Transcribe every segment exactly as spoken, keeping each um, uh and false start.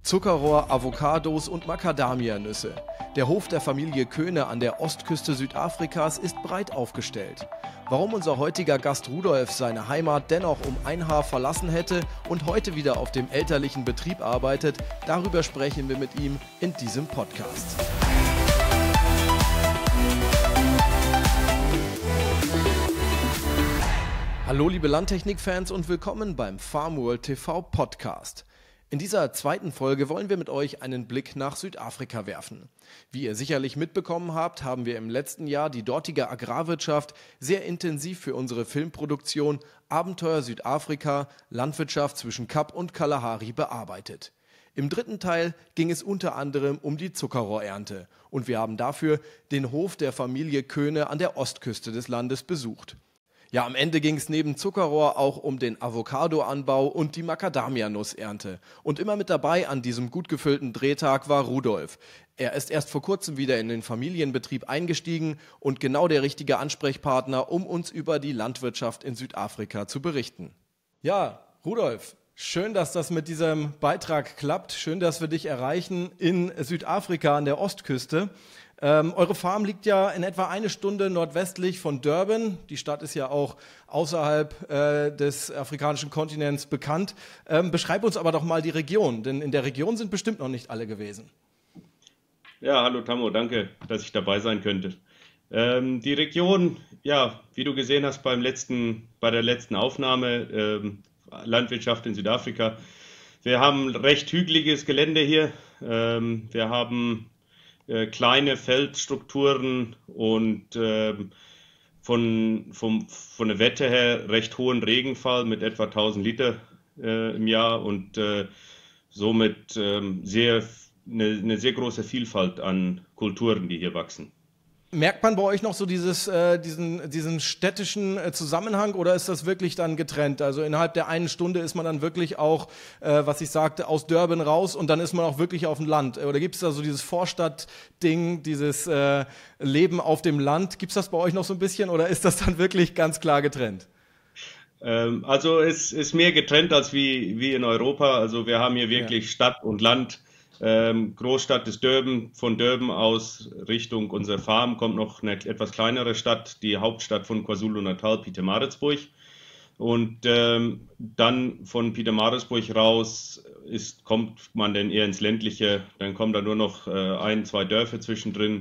Zuckerrohr, Avocados und Macadamianüsse. Der Hof der Familie Köhne an der Ostküste Südafrikas ist breit aufgestellt. Warum unser heutiger Gast Rudolf seine Heimat dennoch um ein Haar verlassen hätte und heute wieder auf dem elterlichen Betrieb arbeitet, darüber sprechen wir mit ihm in diesem Podcast. Hallo liebe Landtechnik-Fans und willkommen beim Farmworld T V Podcast. In dieser zweiten Folge wollen wir mit euch einen Blick nach Südafrika werfen. Wie ihr sicherlich mitbekommen habt, haben wir im letzten Jahr die dortige Agrarwirtschaft sehr intensiv für unsere Filmproduktion Abenteuer Südafrika, Landwirtschaft zwischen Kap und Kalahari bearbeitet. Im dritten Teil ging es unter anderem um die Zuckerrohrernte und wir haben dafür den Hof der Familie Köhne an der Ostküste des Landes besucht. Ja, am Ende ging es neben Zuckerrohr auch um den Avocadoanbau und die Macadamianussernte. Und immer mit dabei an diesem gut gefüllten Drehtag war Rudolf. Er ist erst vor kurzem wieder in den Familienbetrieb eingestiegen und genau der richtige Ansprechpartner, um uns über die Landwirtschaft in Südafrika zu berichten. Ja, Rudolf, schön, dass das mit diesem Beitrag klappt. Schön, dass wir dich erreichen in Südafrika an der Ostküste. Ähm, eure Farm liegt ja in etwa eine Stunde nordwestlich von Durban. Die Stadt ist ja auch außerhalb äh, des afrikanischen Kontinents bekannt. Ähm, beschreib uns aber doch mal die Region, denn in der Region sind bestimmt noch nicht alle gewesen. Ja, hallo Tammo, danke, dass ich dabei sein könnte. Ähm, die Region, ja, wie du gesehen hast beim letzten, bei der letzten Aufnahme, ähm, Landwirtschaft in Südafrika. Wir haben recht hügeliges Gelände hier. Ähm, wir haben kleine Feldstrukturen und äh, von, vom, von der Wette her recht hohen Regenfall mit etwa tausend Liter äh, im Jahr und äh, somit äh, sehr, eine, eine sehr große Vielfalt an Kulturen, die hier wachsen. Merkt man bei euch noch so dieses, äh, diesen, diesen städtischen äh, Zusammenhang oder ist das wirklich dann getrennt? Also innerhalb der einen Stunde ist man dann wirklich auch, äh, was ich sagte, aus Durban raus und dann ist man auch wirklich auf dem Land. Oder gibt es da so dieses Vorstadtding, dieses äh, Leben auf dem Land? Gibt es das bei euch noch so ein bisschen oder ist das dann wirklich ganz klar getrennt? Ähm, also es ist mehr getrennt als wie, wie in Europa. Also wir haben hier wirklich ja. Stadt und Land. Ähm, Großstadt ist Durban. Von Durban aus Richtung unserer Farm kommt noch eine etwas kleinere Stadt, die Hauptstadt von KwaZulu-Natal, Pietermaritzburg. Und ähm, dann von Pietermaritzburg raus ist, kommt man dann eher ins ländliche. Dann kommen da nur noch äh, ein, zwei Dörfer zwischendrin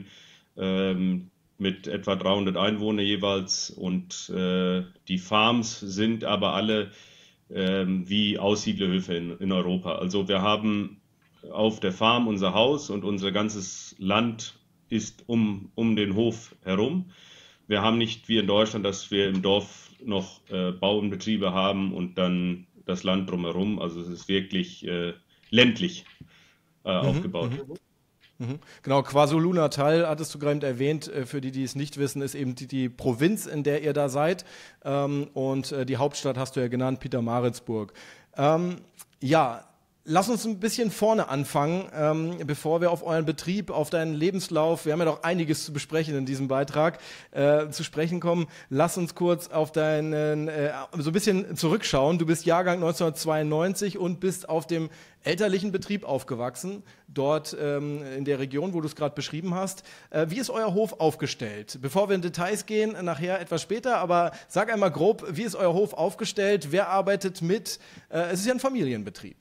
ähm, mit etwa dreihundert Einwohnern jeweils. Und äh, die Farms sind aber alle äh, wie Aussiedlerhöfe in, in Europa. Also wir haben auf der Farm unser Haus und unser ganzes Land ist um, um den Hof herum. Wir haben nicht wie in Deutschland, dass wir im Dorf noch äh, Bauernbetriebe haben und dann das Land drumherum. Also es ist wirklich äh, ländlich äh, mhm, aufgebaut. Mhm. Genau, KwaZulu-Natal hattest du gerade erwähnt, für die, die es nicht wissen, ist eben die, die Provinz, in der ihr da seid. Ähm, und äh, die Hauptstadt hast du ja genannt, Pietermaritzburg. Ähm, ja, Lass uns ein bisschen vorne anfangen, ähm, bevor wir auf euren Betrieb, auf deinen Lebenslauf, wir haben ja noch einiges zu besprechen in diesem Beitrag, äh, zu sprechen kommen. Lass uns kurz auf deinen, äh, so ein bisschen zurückschauen. Du bist Jahrgang neunzehnhundertzweiundneunzig und bist auf dem elterlichen Betrieb aufgewachsen, dort ähm, in der Region, wo du es gerade beschrieben hast. Äh, wie ist euer Hof aufgestellt? Bevor wir in Details gehen, nachher etwas später, aber sag einmal grob, wie ist euer Hof aufgestellt? Wer arbeitet mit? Äh, es ist ja ein Familienbetrieb.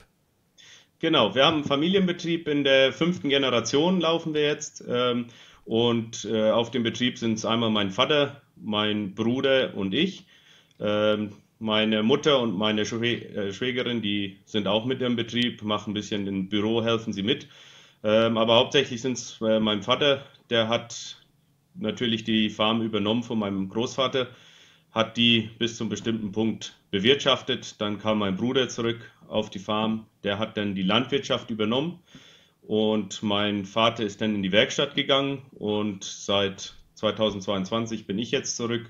Genau, wir haben einen Familienbetrieb, in der fünften Generation laufen wir jetzt ähm, und äh, auf dem Betrieb sind es einmal mein Vater, mein Bruder und ich. Ähm, meine Mutter und meine Schwä äh, Schwägerin, die sind auch mit im Betrieb, machen ein bisschen im Büro, helfen sie mit. Ähm, aber hauptsächlich sind es äh, mein Vater, der hat natürlich die Farm übernommen von meinem Großvater, hat die bis zum bestimmten Punkt bewirtschaftet. Dann kam mein Bruder zurück auf die Farm, der hat dann die Landwirtschaft übernommen und mein Vater ist dann in die Werkstatt gegangen und seit zweitausendzweiundzwanzig bin ich jetzt zurück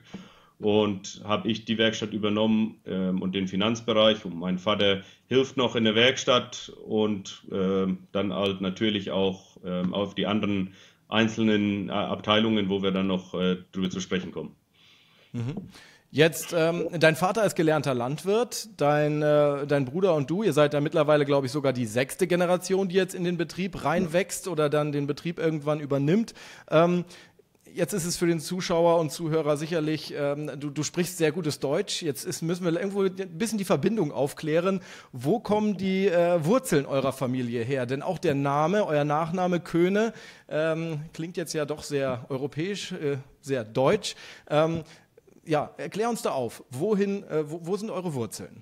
und habe ich die Werkstatt übernommen ähm, und den Finanzbereich und mein Vater hilft noch in der Werkstatt und ähm, dann halt natürlich auch ähm, auf die anderen einzelnen äh, Abteilungen, wo wir dann noch äh, drüber zu sprechen kommen. Mhm. Jetzt, ähm, dein Vater ist gelernter Landwirt, dein, äh, dein Bruder und du, ihr seid da mittlerweile, glaube ich, sogar die sechste Generation, die jetzt in den Betrieb reinwächst oder dann den Betrieb irgendwann übernimmt. Ähm, Jetzt ist es für den Zuschauer und Zuhörer sicherlich, ähm, du, du sprichst sehr gutes Deutsch, jetzt ist, müssen wir irgendwo ein bisschen die Verbindung aufklären. Wo kommen die äh, Wurzeln eurer Familie her? Denn auch der Name, euer Nachname Köhne, ähm, klingt jetzt ja doch sehr europäisch, äh, sehr deutsch. Ähm, ja, erklär uns da auf, wohin, äh, wo, wo sind eure Wurzeln?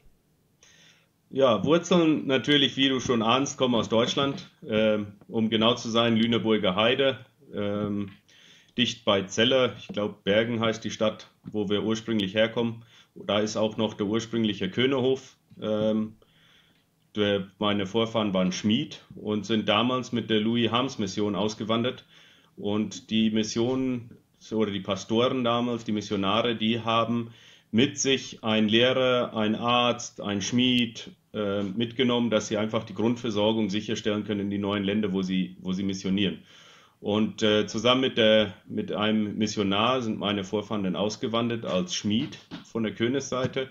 Ja, Wurzeln natürlich, wie du schon ahnst, kommen aus Deutschland. Ähm, um genau zu sein, Lüneburger Heide. Ähm, dicht bei Celle, ich glaube Bergen heißt die Stadt, wo wir ursprünglich herkommen. Da ist auch noch der ursprüngliche Köhnehof. Ähm, der, meine Vorfahren waren Schmied und sind damals mit der Louis-Harms-Mission ausgewandert. Und die Mission oder die Pastoren damals, die Missionare, die haben mit sich ein Lehrer, ein Arzt, ein Schmied äh, mitgenommen, dass sie einfach die Grundversorgung sicherstellen können in die neuen Länder, wo sie, wo sie missionieren. Und äh, zusammen mit, der, mit einem Missionar sind meine Vorfahren dann ausgewandert als Schmied von der Königsseite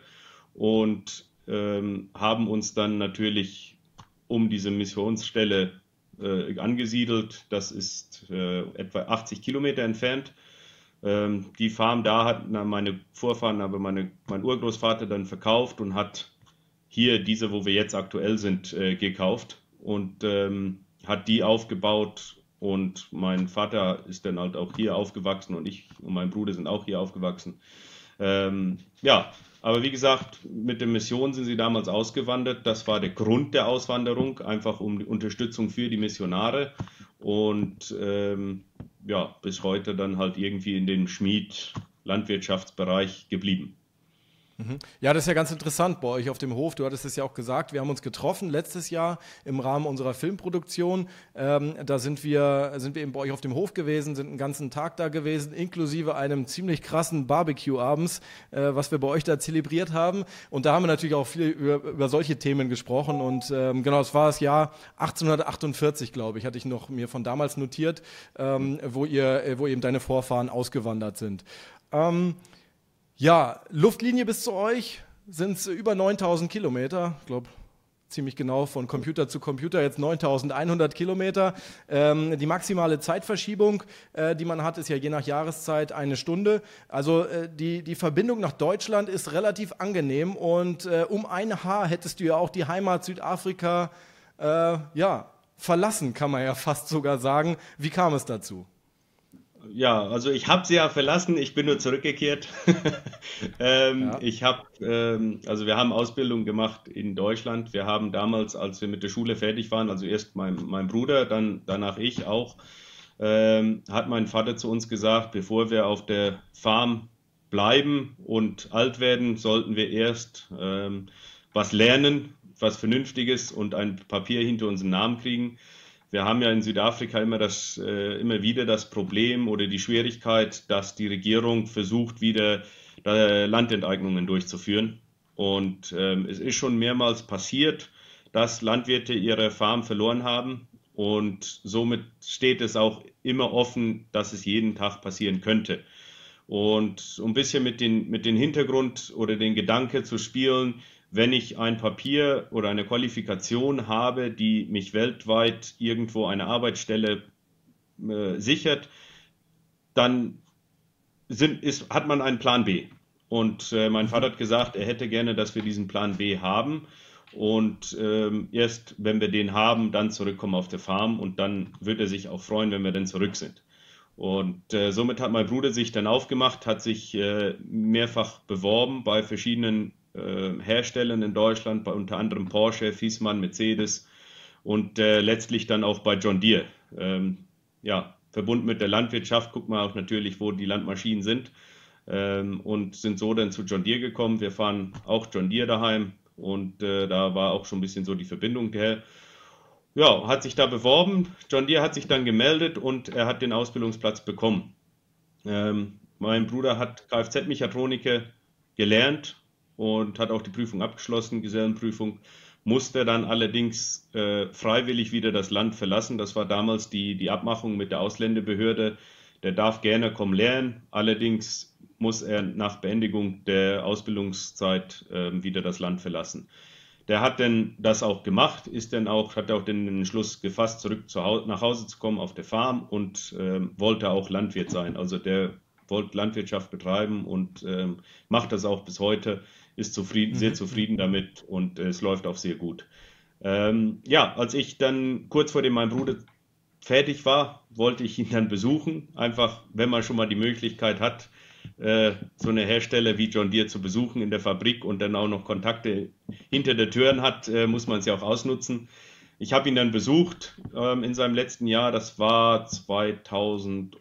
und ähm, haben uns dann natürlich um diese Missionsstelle äh, angesiedelt. Das ist äh, etwa achtzig Kilometer entfernt. Ähm, die Farm da hatten meine Vorfahren, aber meine, mein Urgroßvater dann verkauft und hat hier diese, wo wir jetzt aktuell sind, äh, gekauft und ähm, hat die aufgebaut. Und mein Vater ist dann halt auch hier aufgewachsen und ich und mein Bruder sind auch hier aufgewachsen. Ähm, ja, aber wie gesagt, mit der Mission sind sie damals ausgewandert. Das war der Grund der Auswanderung, einfach um die Unterstützung für die Missionare. Und ähm, ja, bis heute dann halt irgendwie in dem Schmied-Landwirtschaftsbereich geblieben. Ja, das ist ja ganz interessant bei euch auf dem Hof. Du hattest es ja auch gesagt, wir haben uns getroffen letztes Jahr im Rahmen unserer Filmproduktion. Ähm, da sind wir, sind wir eben bei euch auf dem Hof gewesen, sind einen ganzen Tag da gewesen, inklusive einem ziemlich krassen Barbecue abends, äh, was wir bei euch da zelebriert haben. Und da haben wir natürlich auch viel über, über solche Themen gesprochen. Und ähm, genau, es war das Jahr achtzehnhundertachtundvierzig, glaube ich, hatte ich noch mir von damals notiert, ähm, wo ihr, wo eben deine Vorfahren ausgewandert sind. Ähm, Ja, Luftlinie bis zu euch sind es über neuntausend Kilometer. Ich glaube, ziemlich genau von Computer zu Computer jetzt neuntausendeinhundert Kilometer. Ähm, die maximale Zeitverschiebung, äh, die man hat, ist ja je nach Jahreszeit eine Stunde. Also äh, die, die Verbindung nach Deutschland ist relativ angenehm und äh, um ein Haar hättest du ja auch die Heimat Südafrika äh, ja, verlassen, kann man ja fast sogar sagen. Wie kam es dazu? Ja, also ich habe sie ja verlassen, ich bin nur zurückgekehrt. ähm, Ja. ich habe, ähm, also wir haben Ausbildung gemacht in Deutschland. Wir haben damals, als wir mit der Schule fertig waren, also erst mein, mein Bruder, dann danach ich auch, ähm, hat mein Vater zu uns gesagt, bevor wir auf der Farm bleiben und alt werden, sollten wir erst ähm, was lernen, was Vernünftiges und ein Papier hinter unseren Namen kriegen. Wir haben ja in Südafrika immer das, äh, immer wieder das Problem oder die Schwierigkeit, dass die Regierung versucht, wieder äh, Landenteignungen durchzuführen. Und ähm, es ist schon mehrmals passiert, dass Landwirte ihre Farm verloren haben. Und somit steht es auch immer offen, dass es jeden Tag passieren könnte. Und um ein bisschen mit den, mit den Hintergrund oder den Gedanke zu spielen, wenn ich ein Papier oder eine Qualifikation habe, die mich weltweit irgendwo eine Arbeitsstelle äh, sichert, dann sind, ist, hat man einen Plan B. Und äh, mein Vater hat gesagt, er hätte gerne, dass wir diesen Plan B haben. Und ähm, erst wenn wir den haben, dann zurückkommen auf der Farm. Und dann wird er sich auch freuen, wenn wir dann zurück sind. Und äh, somit hat mein Bruder sich dann aufgemacht, hat sich äh, mehrfach beworben bei verschiedenen äh, Herstellern in Deutschland, bei unter anderem Porsche, Viessmann, Mercedes und äh, letztlich dann auch bei John Deere. Ähm, ja, verbunden mit der Landwirtschaft guckt man auch natürlich, wo die Landmaschinen sind ähm, und sind so dann zu John Deere gekommen. Wir fahren auch John Deere daheim und äh, da war auch schon ein bisschen so die Verbindung her. Ja, hat sich da beworben. John Deere hat sich dann gemeldet und er hat den Ausbildungsplatz bekommen. Ähm, mein Bruder hat Kfz-Mechatroniker gelernt und hat auch die Prüfung abgeschlossen, Gesellenprüfung, musste dann allerdings äh, freiwillig wieder das Land verlassen. Das war damals die, die Abmachung mit der Ausländerbehörde. Der darf gerne kommen lernen, allerdings muss er nach Beendigung der Ausbildungszeit äh, wieder das Land verlassen. Der hat dann das auch gemacht, ist dann auch, hat auch den Entschluss gefasst, zurück zu Hause, nach Hause zu kommen auf der Farm und äh, wollte auch Landwirt sein. Also der wollte Landwirtschaft betreiben und äh, macht das auch bis heute, ist zufrieden, sehr zufrieden damit und äh, es läuft auch sehr gut. Ähm, ja, als ich dann kurz vor dem mein Bruder fertig war, wollte ich ihn dann besuchen. Einfach, wenn man schon mal die Möglichkeit hat, äh, so eine Hersteller wie John Deere zu besuchen in der Fabrik und dann auch noch Kontakte hinter der Türen hat, äh, muss man es ja auch ausnutzen. Ich habe ihn dann besucht ähm, in seinem letzten Jahr, das war zweitausendzehn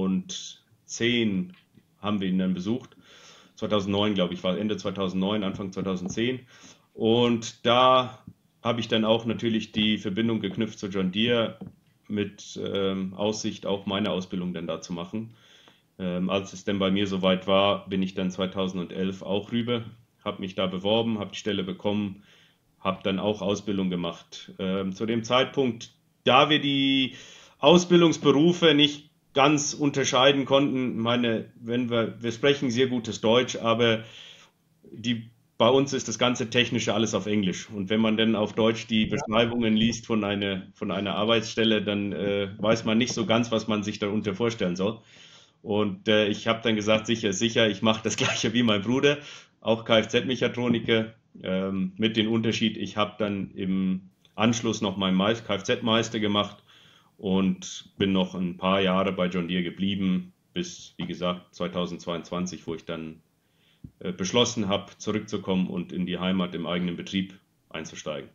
haben wir ihn dann besucht. zweitausendneun, glaube ich, war Ende zweitausendneun, Anfang zweitausendzehn. Und da habe ich dann auch natürlich die Verbindung geknüpft zu John Deere mit ähm, Aussicht, auch meine Ausbildung dann da zu machen. Ähm, als es dann bei mir soweit war, bin ich dann zweitausendelf auch rüber, habe mich da beworben, habe die Stelle bekommen, habe dann auch Ausbildung gemacht. Ähm, zu dem Zeitpunkt, da wir die Ausbildungsberufe nicht ganz unterscheiden konnten, meine, wenn wir, wir sprechen sehr gutes Deutsch, aber die, bei uns ist das ganze Technische alles auf Englisch. Und wenn man dann auf Deutsch die Beschreibungen liest von einer, von einer Arbeitsstelle, dann äh, weiß man nicht so ganz, was man sich darunter vorstellen soll. Und äh, ich habe dann gesagt, sicher ist sicher, ich mache das Gleiche wie mein Bruder, auch Kfz-Mechatroniker, ähm, mit dem Unterschied, ich habe dann im Anschluss noch meinen Kfz-Meister gemacht und bin noch ein paar Jahre bei John Deere geblieben, bis, wie gesagt, zweitausendzweiundzwanzig, wo ich dann äh, beschlossen habe, zurückzukommen und in die Heimat im eigenen Betrieb einzusteigen.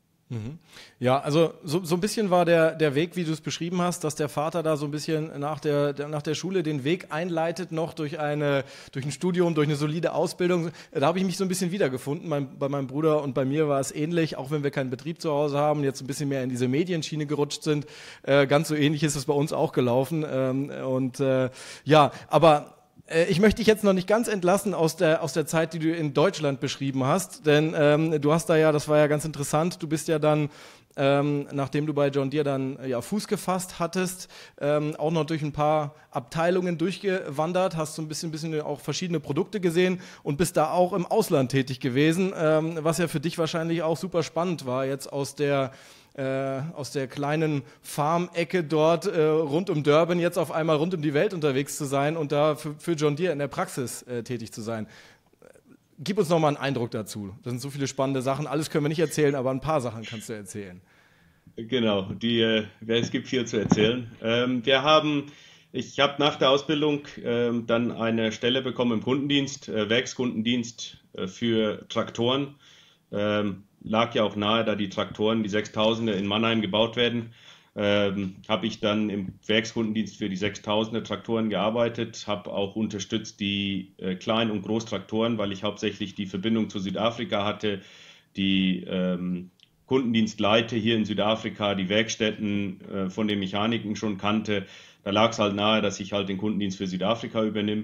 Ja, also so, so ein bisschen war der, der Weg, wie du es beschrieben hast, dass der Vater da so ein bisschen nach der, der, nach der Schule den Weg einleitet, noch durch, eine, durch ein Studium, durch eine solide Ausbildung. Da habe ich mich so ein bisschen wiedergefunden. Mein, bei meinem Bruder und bei mir war es ähnlich, auch wenn wir keinen Betrieb zu Hause haben, jetzt ein bisschen mehr in diese Medienschiene gerutscht sind. Äh, ganz so ähnlich ist es bei uns auch gelaufen. Ähm, und äh, ja, aber ich möchte dich jetzt noch nicht ganz entlassen aus der, aus der Zeit, die du in Deutschland beschrieben hast, denn ähm, du hast da ja, das war ja ganz interessant, du bist ja dann, ähm, nachdem du bei John Deere dann ja, Fuß gefasst hattest, ähm, auch noch durch ein paar Abteilungen durchgewandert, hast so ein bisschen, bisschen auch verschiedene Produkte gesehen und bist da auch im Ausland tätig gewesen, ähm, was ja für dich wahrscheinlich auch super spannend war, jetzt aus der Äh, aus der kleinen Farm-Ecke dort äh, rund um Durban jetzt auf einmal rund um die Welt unterwegs zu sein und da für, für John Deere in der Praxis äh, tätig zu sein. Gib uns noch mal einen Eindruck dazu. Das sind so viele spannende Sachen. Alles können wir nicht erzählen, aber ein paar Sachen kannst du erzählen. Genau, die, äh, es gibt viel zu erzählen. Ähm, wir haben, ich habe nach der Ausbildung ähm, dann eine Stelle bekommen im Kundendienst, äh, Werkskundendienst äh, für Traktoren. Ähm, lag ja auch nahe, da die Traktoren, die sechstausender in Mannheim gebaut werden, ähm, habe ich dann im Werkskundendienst für die sechstausender Traktoren gearbeitet, habe auch unterstützt die äh, Klein- und Großtraktoren, weil ich hauptsächlich die Verbindung zu Südafrika hatte, die ähm, Kundendienstleiter hier in Südafrika, die Werkstätten äh, von den Mechaniken schon kannte. Da lag es halt nahe, dass ich halt den Kundendienst für Südafrika übernehme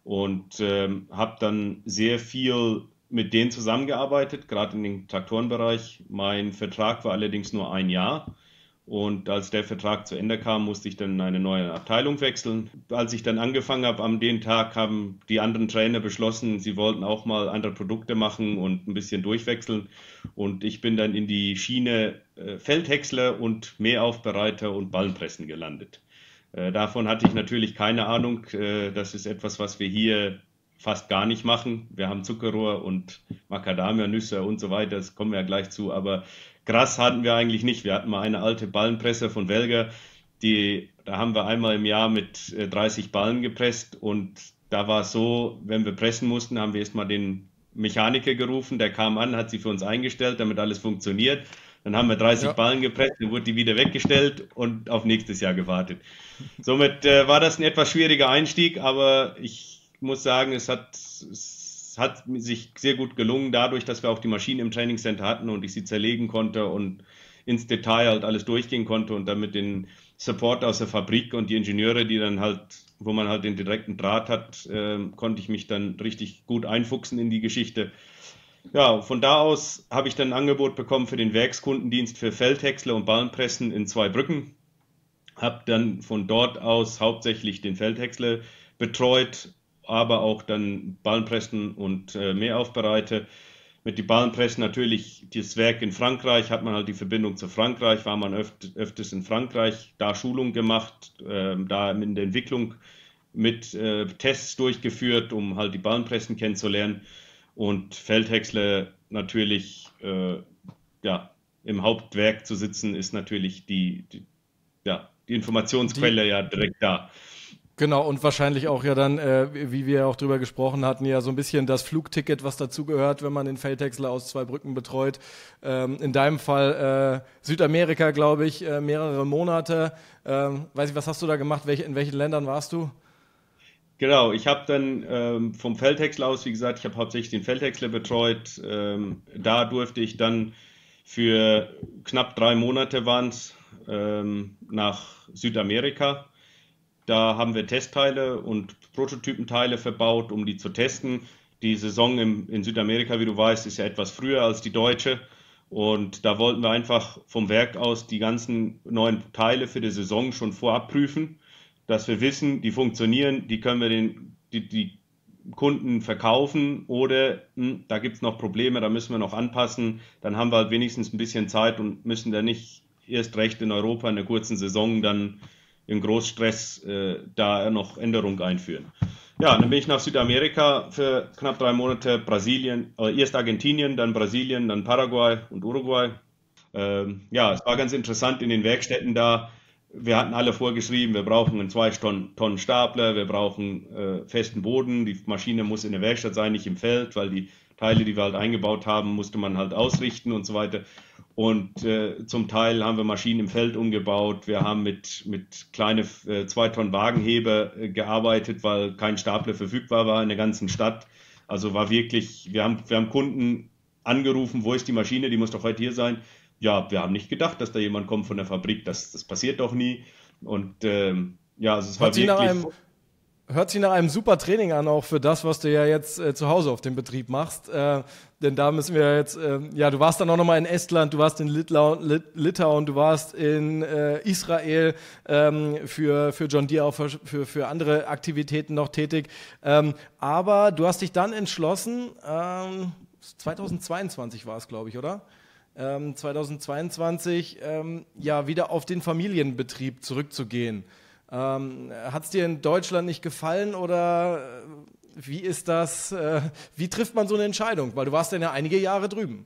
und ähm, habe dann sehr viel mit denen zusammengearbeitet, gerade in dem Traktorenbereich. Mein Vertrag war allerdings nur ein Jahr und als der Vertrag zu Ende kam, musste ich dann in eine neue Abteilung wechseln. Als ich dann angefangen habe, am den Tag haben die anderen Trainer beschlossen, sie wollten auch mal andere Produkte machen und ein bisschen durchwechseln und ich bin dann in die Schiene äh, Feldhäcksler und Mähaufbereiter und Ballenpressen gelandet. Äh, davon hatte ich natürlich keine Ahnung. Äh, das ist etwas, was wir hier fast gar nicht machen. Wir haben Zuckerrohr und Macadamia-Nüsse und so weiter, das kommen wir ja gleich zu, aber Gras hatten wir eigentlich nicht. Wir hatten mal eine alte Ballenpresse von Welger, die, da haben wir einmal im Jahr mit dreißig Ballen gepresst und da war es so, wenn wir pressen mussten, haben wir erstmal den Mechaniker gerufen, der kam an, hat sie für uns eingestellt, damit alles funktioniert. Dann haben wir dreißig ja. Ballen gepresst, dann wurde die wieder weggestellt und auf nächstes Jahr gewartet. Somit äh, war das ein etwas schwieriger Einstieg, aber ich Ich muss sagen, es hat, es hat sich sehr gut gelungen, dadurch, dass wir auch die Maschinen im Trainingscenter hatten und ich sie zerlegen konnte und ins Detail halt alles durchgehen konnte und dann mit den Support aus der Fabrik und die Ingenieure, die dann halt, wo man halt den direkten Draht hat, äh, konnte ich mich dann richtig gut einfuchsen in die Geschichte. Ja, von da aus habe ich dann ein Angebot bekommen für den Werkskundendienst für Feldhäcksler und Ballenpressen in Zweibrücken. Habe dann von dort aus hauptsächlich den Feldhäcksler betreut, aber auch dann Ballenpressen und äh, Mehraufbereite. Mit die Ballenpressen natürlich das Werk in Frankreich, hat man halt die Verbindung zu Frankreich, war man öft, öfters in Frankreich, da Schulung gemacht, äh, da in der Entwicklung mit äh, Tests durchgeführt, um halt die Ballenpressen kennenzulernen. Und Feldhäcksler natürlich, äh, ja, im Hauptwerk zu sitzen, ist natürlich die, die, ja, die Informationsquelle Die, ja direkt da. genau, und wahrscheinlich auch ja dann, äh, wie wir auch drüber gesprochen hatten, ja so ein bisschen das Flugticket, was dazugehört, wenn man den Feldhäcksler aus Zweibrücken betreut. Ähm, in deinem Fall äh, Südamerika, glaube ich, äh, mehrere Monate. Ähm, weiß ich, was hast du da gemacht? Welche, in welchen Ländern warst du? Genau, ich habe dann ähm, vom Feldhäcksler aus, wie gesagt, ich habe hauptsächlich den Feldhäcksler betreut. Ähm, da durfte ich dann für knapp drei Monate waren's, ähm, nach Südamerika. Da haben wir Testteile und Prototypenteile verbaut, um die zu testen. Die Saison im, in Südamerika, wie du weißt, ist ja etwas früher als die deutsche. Und da wollten wir einfach vom Werk aus die ganzen neuen Teile für die Saison schon vorab prüfen, dass wir wissen, die funktionieren, die können wir den, die, die Kunden verkaufen oder hm, da gibt es noch Probleme, da müssen wir noch anpassen. Dann haben wir halt wenigstens ein bisschen Zeit und müssen da nicht erst recht in Europa in der kurzen Saison dann im Großstress äh, da noch Änderungen einführen. Ja, dann bin ich nach Südamerika für knapp drei Monate, Brasilien, äh, erst Argentinien, dann Brasilien, dann Paraguay und Uruguay. Ähm, ja, es war ganz interessant in den Werkstätten da. Wir hatten alle vorgeschrieben, wir brauchen einen zwei Tonnen, Tonnen Stapler, wir brauchen äh, festen Boden. Die Maschine muss in der Werkstatt sein, nicht im Feld, weil die Teile, die wir halt eingebaut haben, musste man halt ausrichten und so weiter. Und äh, zum Teil haben wir Maschinen im Feld umgebaut. Wir haben mit, mit kleinen äh, zwei Tonnen Wagenheber äh, gearbeitet, weil kein Stapler verfügbar war in der ganzen Stadt. Also war wirklich, wir haben, wir haben Kunden angerufen, wo ist die Maschine, die muss doch heute hier sein. Ja, wir haben nicht gedacht, dass da jemand kommt von der Fabrik. Das, das passiert doch nie. Und ähm, ja, also es Hört war sich nach wirklich. einem, hört sich nach einem super Training an, auch für das, was du ja jetzt äh, zu Hause auf dem Betrieb machst. Äh, denn da müssen wir jetzt, äh, ja, du warst dann auch nochmal in Estland, du warst in Litlau, Lit, Litauen, du warst in äh, Israel ähm, für, für John Deere, auch für, für, für andere Aktivitäten noch tätig. Ähm, aber du hast dich dann entschlossen, ähm, zweitausendzweiundzwanzig war es, glaube ich, oder? Ähm, zweitausendzweiundzwanzig ähm, ja wieder auf den Familienbetrieb zurückzugehen. Ähm, hat es dir in Deutschland nicht gefallen oder äh, wie ist das, äh, wie trifft man so eine Entscheidung? Weil du warst dann ja einige Jahre drüben.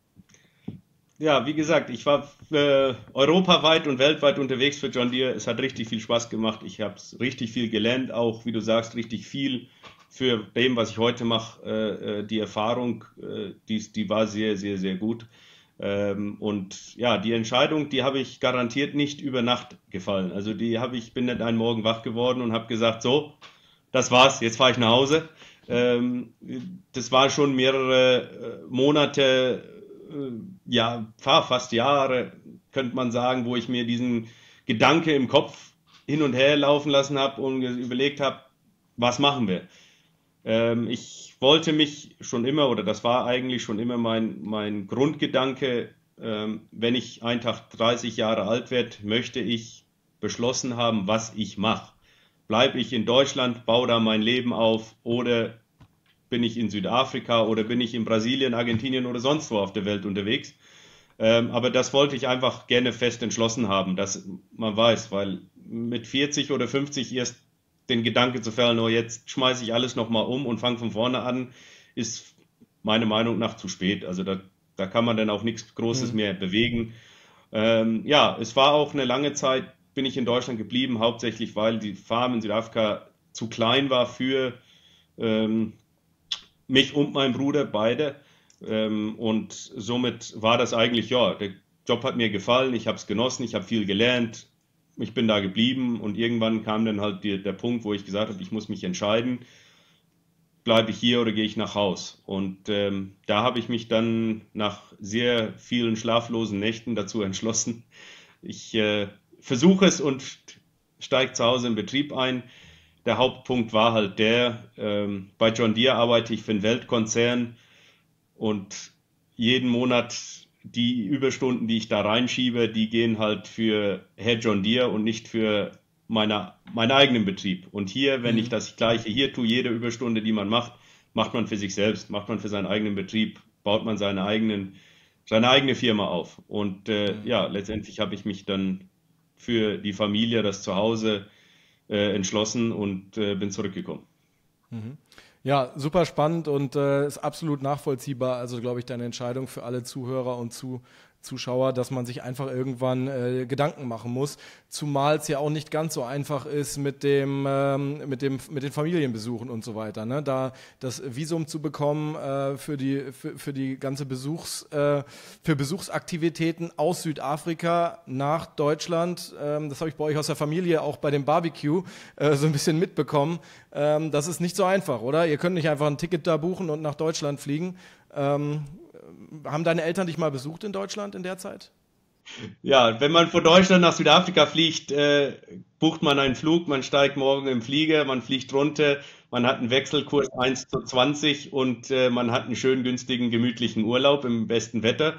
Ja, wie gesagt, ich war äh, europaweit und weltweit unterwegs für John Deere. Es hat richtig viel Spaß gemacht. Ich habe richtig viel gelernt, auch wie du sagst, richtig viel für dem, was ich heute mache. Äh, äh, die Erfahrung, äh, die, die war sehr, sehr, sehr gut. Ähm, und ja, die Entscheidung, die habe ich garantiert nicht über Nacht gefallen. Also die habe ich, bin nicht einen Morgen wach geworden und habe gesagt, so, das war's, jetzt fahre ich nach Hause. Ähm, das war schon mehrere äh, Monate, äh, ja, fast Jahre, könnte man sagen, wo ich mir diesen Gedanke im Kopf hin und her laufen lassen habe und überlegt habe, was machen wir? Ähm, ich wollte mich schon immer, oder das war eigentlich schon immer mein, mein Grundgedanke, ähm, wenn ich einen Tag dreißig Jahre alt werde, möchte ich beschlossen haben, was ich mache. Bleibe ich in Deutschland, baue da mein Leben auf oder bin ich in Südafrika oder bin ich in Brasilien, Argentinien oder sonst wo auf der Welt unterwegs. Ähm, aber das wollte ich einfach gerne fest entschlossen haben, dass man weiß, weil mit vierzig oder fünfzig erst den Gedanke zu fällen, oh, jetzt schmeiße ich alles nochmal um und fange von vorne an, ist meiner Meinung nach zu spät. Also da, da kann man dann auch nichts Großes Hm. mehr bewegen. Ähm, ja, es war auch eine lange Zeit, bin ich in Deutschland geblieben, hauptsächlich weil die Farm in Südafrika zu klein war für ähm, mich und meinen Bruder, beide. Ähm, und somit war das eigentlich, ja, der Job hat mir gefallen, ich habe es genossen, ich habe viel gelernt, ich bin da geblieben und irgendwann kam dann halt die, der Punkt, wo ich gesagt habe, ich muss mich entscheiden, bleibe ich hier oder gehe ich nach Haus? Und ähm, da habe ich mich dann nach sehr vielen schlaflosen Nächten dazu entschlossen, ich äh, versuche es und steige zu Hause in Betrieb ein. Der Hauptpunkt war halt der, ähm, bei John Deere arbeite ich für einen Weltkonzern und jeden Monat die Überstunden, die ich da reinschiebe, die gehen halt für Herr John Deere und nicht für meiner, meinen eigenen Betrieb. Und hier, wenn Mhm. ich das Gleiche hier tue, jede Überstunde, die man macht, macht man für sich selbst, macht man für seinen eigenen Betrieb, baut man seine eigenen, seine eigene Firma auf. Und äh, Mhm. ja, letztendlich habe ich mich dann für die Familie, das Zuhause äh, entschlossen und äh, bin zurückgekommen. Mhm. Ja, super spannend und äh, ist absolut nachvollziehbar. Also, glaube ich, deine Entscheidung für alle Zuhörer und zu, Zuschauer, dass man sich einfach irgendwann äh, Gedanken machen muss. Zumal es ja auch nicht ganz so einfach ist mit dem, ähm, mit dem, mit den Familienbesuchen und so weiter. Ne? Da das Visum zu bekommen äh, für die, für, für die ganze Besuchs, äh, für Besuchsaktivitäten aus Südafrika nach Deutschland. Ähm, das habe ich bei euch aus der Familie auch bei dem Barbecue äh, so ein bisschen mitbekommen. Ähm, das ist nicht so einfach, oder? Ihr könnt nicht einfach ein Ticket da buchen und nach Deutschland fliegen. Ähm, haben deine Eltern dich mal besucht in Deutschland in der Zeit? Ja, wenn man von Deutschland nach Südafrika fliegt, äh, bucht man einen Flug, man steigt morgen im Flieger, man fliegt runter, man hat einen Wechselkurs eins zu zwanzig und äh, man hat einen schönen, günstigen, gemütlichen Urlaub im besten Wetter.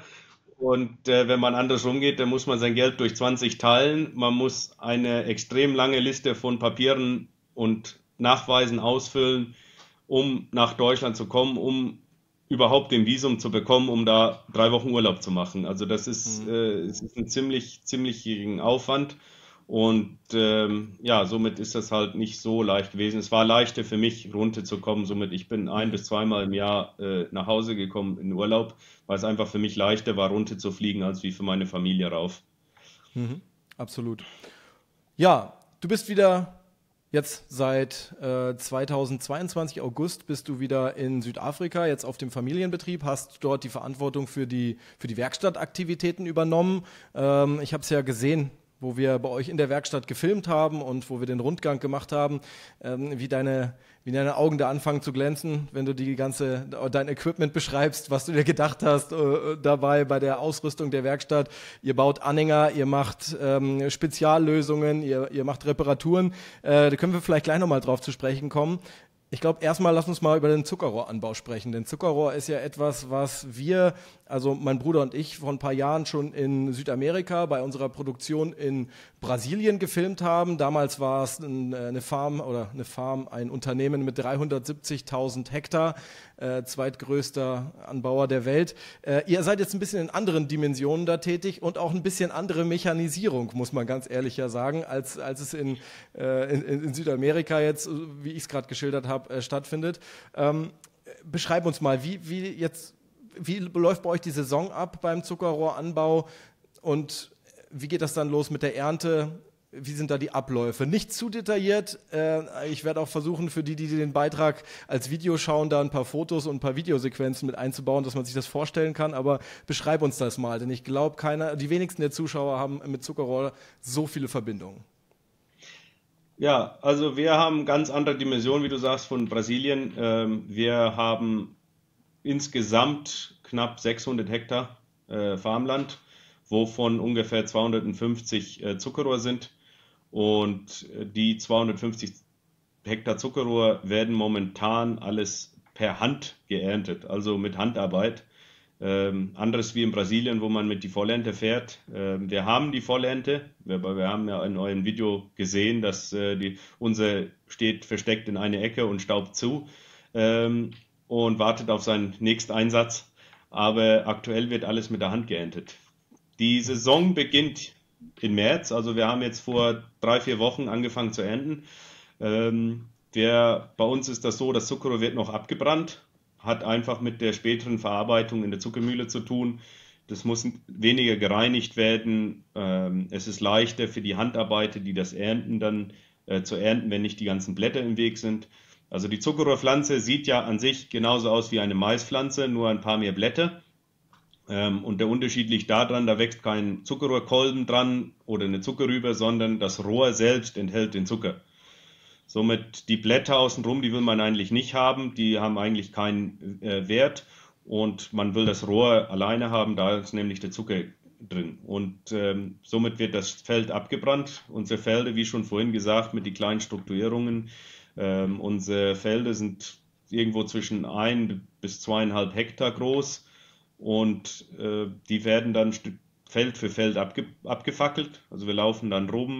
Und äh, wenn man andersrum geht, dann muss man sein Geld durch zwanzig teilen. Man muss eine extrem lange Liste von Papieren und Nachweisen ausfüllen, um nach Deutschland zu kommen, um überhaupt den Visum zu bekommen, um da drei Wochen Urlaub zu machen. Also das ist, Hm. äh, es ist ein ziemlich, ziemlichigen Aufwand. Und ähm, ja, somit ist das halt nicht so leicht gewesen. Es war leichter für mich, runterzukommen. Somit, ich bin ein Hm. bis zweimal im Jahr äh, nach Hause gekommen in Urlaub, weil es einfach für mich leichter war, runterzufliegen, als wie für meine Familie rauf. Mhm. Absolut. Ja, du bist wieder jetzt seit äh, zweitausendzweiundzwanzig August bist du wieder in Südafrika, jetzt auf dem Familienbetrieb, hast dort die Verantwortung für die, für die Werkstattaktivitäten übernommen. Ähm, ich habe es ja gesehen, wo wir bei euch in der Werkstatt gefilmt haben und wo wir den Rundgang gemacht haben, ähm, wie deine, wie deine Augen da anfangen zu glänzen, wenn du die ganze, dein Equipment beschreibst, was du dir gedacht hast äh, dabei bei der Ausrüstung der Werkstatt. Ihr baut Anhänger, ihr macht ähm, Speziallösungen, ihr, ihr macht Reparaturen. Äh, da können wir vielleicht gleich nochmal drauf zu sprechen kommen. Ich glaube, erstmal lass uns mal über den Zuckerrohranbau sprechen. Denn Zuckerrohr ist ja etwas, was wir, also mein Bruder und ich, vor ein paar Jahren schon in Südamerika bei unserer Produktion in Brasilien gefilmt haben. Damals war es ein, eine Farm oder eine Farm, ein Unternehmen mit dreihundertsiebzigtausend Hektar, äh, zweitgrößter Anbauer der Welt. Äh, ihr seid jetzt ein bisschen in anderen Dimensionen da tätig und auch ein bisschen andere Mechanisierung, muss man ganz ehrlich ja sagen, als, als es in, äh, in, in Südamerika jetzt, wie ich es gerade geschildert habe, äh, stattfindet. Ähm, beschreib uns mal, wie, wie jetzt, wie läuft bei euch die Saison ab beim Zuckerrohranbau und wie geht das dann los mit der Ernte? Wie sind da die Abläufe? Nicht zu detailliert. Äh, ich werde auch versuchen, für die, die den Beitrag als Video schauen, da ein paar Fotos und ein paar Videosequenzen mit einzubauen, dass man sich das vorstellen kann. Aber beschreib uns das mal, denn ich glaube, keiner, die wenigsten der Zuschauer haben mit Zuckerrohr so viele Verbindungen. Ja, also wir haben ganz andere Dimensionen, wie du sagst, von Brasilien. Ähm, wir haben insgesamt knapp sechshundert Hektar äh, Farmland, wovon ungefähr zweihundertfünfzig äh, Zuckerrohr sind. Und äh, die zweihundertfünfzig Hektar Zuckerrohr werden momentan alles per Hand geerntet, also mit Handarbeit. Ähm, anderes wie in Brasilien, wo man mit die Vollernte fährt. Ähm, wir haben die Vollernte, wir, wir haben ja in eurem Video gesehen, dass äh, die, unser steht versteckt in eine Ecke und staubt zu ähm, und wartet auf seinen nächsten Einsatz. Aber aktuell wird alles mit der Hand geerntet. Die Saison beginnt im März, also wir haben jetzt vor drei, vier Wochen angefangen zu ernten. Ähm, der, bei uns ist das so, das Zuckerrohr wird noch abgebrannt, hat einfach mit der späteren Verarbeitung in der Zuckermühle zu tun. Das muss weniger gereinigt werden. Ähm, es ist leichter für die Handarbeiter, die das ernten, dann äh, zu ernten, wenn nicht die ganzen Blätter im Weg sind. Also die Zuckerrohrpflanze sieht ja an sich genauso aus wie eine Maispflanze, nur ein paar mehr Blätter. Ähm, und der Unterschied liegt daran, da wächst kein Zuckerrohrkolben dran oder eine Zuckerrübe, sondern das Rohr selbst enthält den Zucker. Somit die Blätter außenrum, die will man eigentlich nicht haben, die haben eigentlich keinen äh, Wert und man will das Rohr alleine haben, da ist nämlich der Zucker drin. Und ähm, somit wird das Feld abgebrannt. Unsere Felder, wie schon vorhin gesagt, mit den kleinen Strukturierungen, ähm, unsere Felder sind irgendwo zwischen ein bis zweieinhalb Hektar groß und äh, die werden dann Feld für Feld abge abgefackelt. Also wir laufen dann rum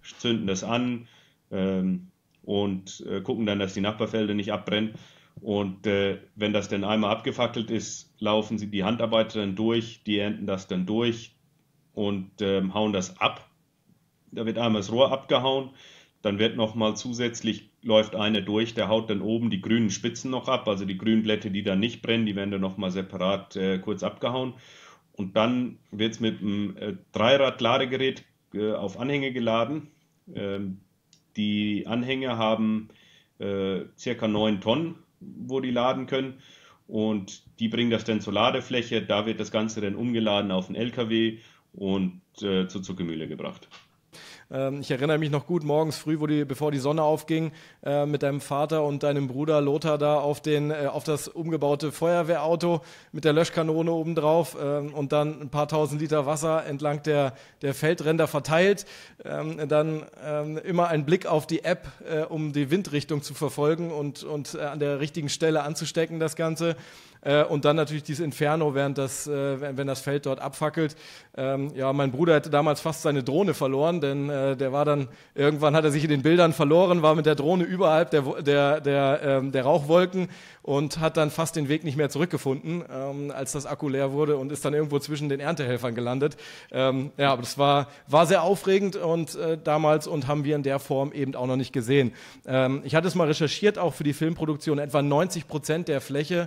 zünden das an ähm, und äh, gucken dann, dass die Nachbarfelder nicht abbrennen. Und äh, wenn das dann einmal abgefackelt ist, laufen sie die Handarbeiter dann durch, die ernten das dann durch und ähm, hauen das ab. Da wird einmal das Rohr abgehauen, dann wird nochmal zusätzlich, läuft einer durch, der haut dann oben die grünen Spitzen noch ab, also die grünen Blätter, die dann nicht brennen, die werden dann nochmal separat äh, kurz abgehauen. Und dann wird es mit einem äh, Dreirad-Ladegerät äh, auf Anhänge geladen. Ähm, die Anhänger haben äh, circa neun Tonnen, wo die laden können. Und die bringen das dann zur Ladefläche. Da wird das Ganze dann umgeladen auf einen L K W und äh, zur Zuckermühle gebracht. Ich erinnere mich noch gut, morgens früh, wo die, bevor die Sonne aufging, äh, mit deinem Vater und deinem Bruder Lothar da auf, den, äh, auf das umgebaute Feuerwehrauto mit der Löschkanone obendrauf äh, und dann ein paar tausend Liter Wasser entlang der, der Feldränder verteilt. Ähm, dann ähm, immer ein Blick auf die App, äh, um die Windrichtung zu verfolgen und, und äh, an der richtigen Stelle anzustecken, das Ganze. Äh, und dann natürlich dieses Inferno, während das, äh, wenn, wenn das Feld dort abfackelt. Ähm, ja, mein Bruder hätte damals fast seine Drohne verloren, denn äh, der war dann, irgendwann hat er sich in den Bildern verloren, war mit der Drohne überhalb der, der, der, ähm, der Rauchwolken und hat dann fast den Weg nicht mehr zurückgefunden, ähm, als das Akku leer wurde und ist dann irgendwo zwischen den Erntehelfern gelandet. Ähm, ja, aber das war, war sehr aufregend und äh, damals und haben wir in der Form eben auch noch nicht gesehen. Ähm, ich hatte es mal recherchiert, auch für die Filmproduktion, etwa neunzig Prozent der Fläche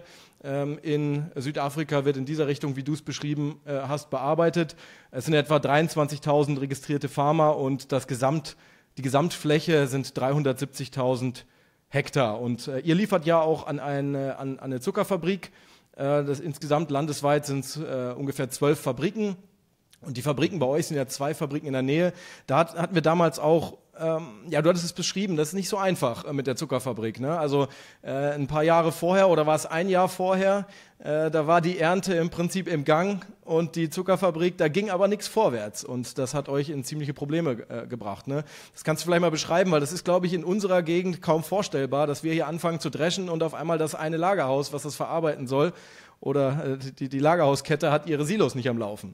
in Südafrika wird in dieser Richtung, wie du es beschrieben äh, hast, bearbeitet. Es sind etwa dreiundzwanzigtausend registrierte Farmer und das Gesamt, die Gesamtfläche sind dreihundertsiebzigtausend Hektar. Und äh, ihr liefert ja auch an eine, an, an eine Zuckerfabrik. Äh, das insgesamt landesweit sind es äh, ungefähr zwölf Fabriken. Und die Fabriken bei euch sind ja zwei Fabriken in der Nähe. Da hat, hatten wir damals auch, ähm, ja, du hattest es beschrieben, das ist nicht so einfach äh, mit der Zuckerfabrik. Ne? Also äh, ein paar Jahre vorher oder war es ein Jahr vorher, äh, da war die Ernte im Prinzip im Gang und die Zuckerfabrik, da ging aber nichts vorwärts. Und das hat euch in ziemliche Probleme äh, gebracht. Ne? Das kannst du vielleicht mal beschreiben, weil das ist, glaube ich, in unserer Gegend kaum vorstellbar, dass wir hier anfangen zu dreschen und auf einmal das eine Lagerhaus, was das verarbeiten soll, oder äh, die, die Lagerhauskette hat ihre Silos nicht am Laufen.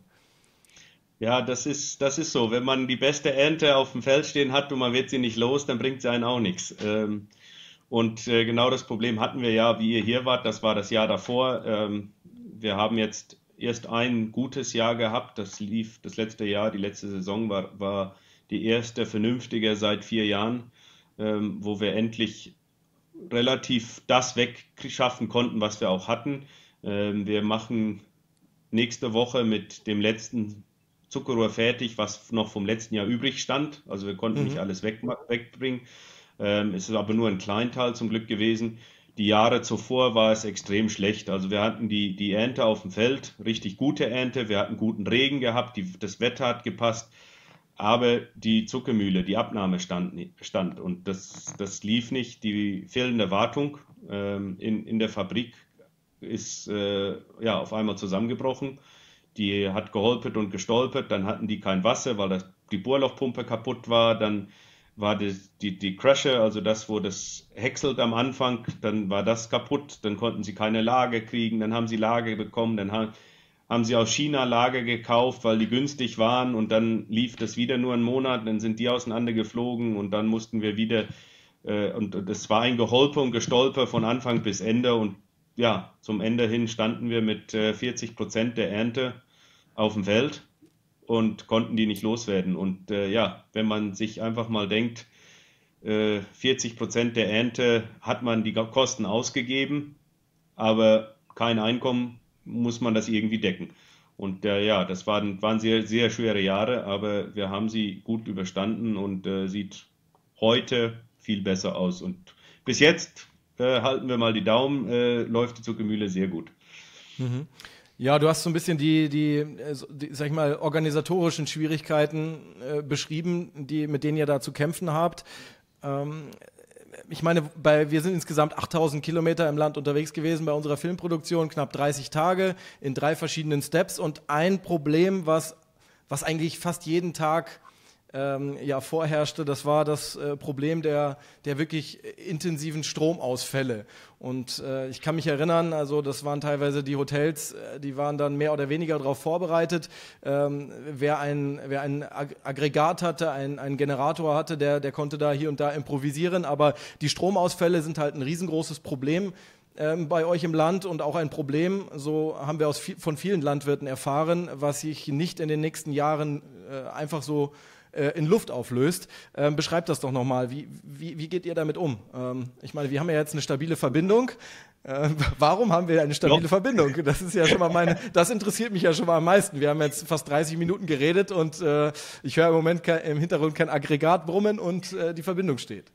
Ja, das ist, das ist so. Wenn man die beste Ernte auf dem Feld stehen hat und man wird sie nicht los, dann bringt sie einen auch nichts. Ähm, und äh, genau das Problem hatten wir ja, wie ihr hier wart. Das war das Jahr davor. Ähm, wir haben jetzt erst ein gutes Jahr gehabt. Das lief das letzte Jahr, die letzte Saison war, war die erste vernünftige seit vier Jahren, ähm, wo wir endlich relativ das wegschaffen konnten, was wir auch hatten. Ähm, wir machen nächste Woche mit dem letzten Zuckerrohr fertig, was noch vom letzten Jahr übrig stand. Also wir konnten mhm. nicht alles weg, wegbringen. Ähm, es ist aber nur ein Kleinteil zum Glück gewesen. Die Jahre zuvor war es extrem schlecht. Also wir hatten die, die Ernte auf dem Feld, richtig gute Ernte. Wir hatten guten Regen gehabt, die, das Wetter hat gepasst. Aber die Zuckermühle, die Abnahme stand, stand und das, das lief nicht. Die fehlende Wartung ähm, in, in der Fabrik ist äh, ja, auf einmal zusammengebrochen. Die hat geholpert und gestolpert, dann hatten die kein Wasser, weil das, die Bohrlochpumpe kaputt war, dann war das, die, die Crusher, also das, wo das häckselt am Anfang, dann war das kaputt, dann konnten sie keine Lager kriegen, dann haben sie Lager bekommen, dann haben, haben sie aus China Lager gekauft, weil die günstig waren und dann lief das wieder nur einen Monat, dann sind die auseinander geflogen und dann mussten wir wieder, äh, und das war ein Geholper und Gestolper von Anfang bis Ende und ja, zum Ende hin standen wir mit äh, vierzig Prozent der Ernte auf dem Feld und konnten die nicht loswerden. Und äh, ja, wenn man sich einfach mal denkt, äh, vierzig Prozent der Ernte hat man die Kosten ausgegeben, aber kein Einkommen, muss man das irgendwie decken. Und äh, ja, das waren, waren sehr, sehr schwere Jahre, aber wir haben sie gut überstanden und äh, sieht heute viel besser aus. Und bis jetzt Äh, halten wir mal die Daumen, äh, läuft die Zuckermühle sehr gut. Mhm. Ja, du hast so ein bisschen die, die, die sag ich mal, organisatorischen Schwierigkeiten äh, beschrieben, die, mit denen ihr da zu kämpfen habt. Ähm, ich meine, bei, wir sind insgesamt achttausend Kilometer im Land unterwegs gewesen bei unserer Filmproduktion, knapp dreißig Tage in drei verschiedenen Steps und ein Problem, was, was eigentlich fast jeden Tag ähm, ja vorherrschte, das war das äh, Problem der, der wirklich intensiven Stromausfälle. Und äh, ich kann mich erinnern, also das waren teilweise die Hotels, äh, die waren dann mehr oder weniger darauf vorbereitet. Ähm, wer ein, wer ein Ag- Aggregat hatte, ein, einen Generator hatte, der, der konnte da hier und da improvisieren. Aber die Stromausfälle sind halt ein riesengroßes Problem ähm, bei euch im Land und auch ein Problem, so haben wir aus, vi- von vielen Landwirten erfahren, was sich nicht in den nächsten Jahren äh, einfach so in Luft auflöst. Ähm, beschreibt das doch nochmal. Wie, wie, wie geht ihr damit um? Ähm, ich meine, wir haben ja jetzt eine stabile Verbindung. Ähm, warum haben wir eine stabile Ja. Verbindung? Das ist ja schon mal meine, das interessiert mich ja schon mal am meisten. Wir haben jetzt fast dreißig Minuten geredet und äh, ich höre im Moment kein, im Hintergrund kein Aggregat brummen und äh, die Verbindung steht.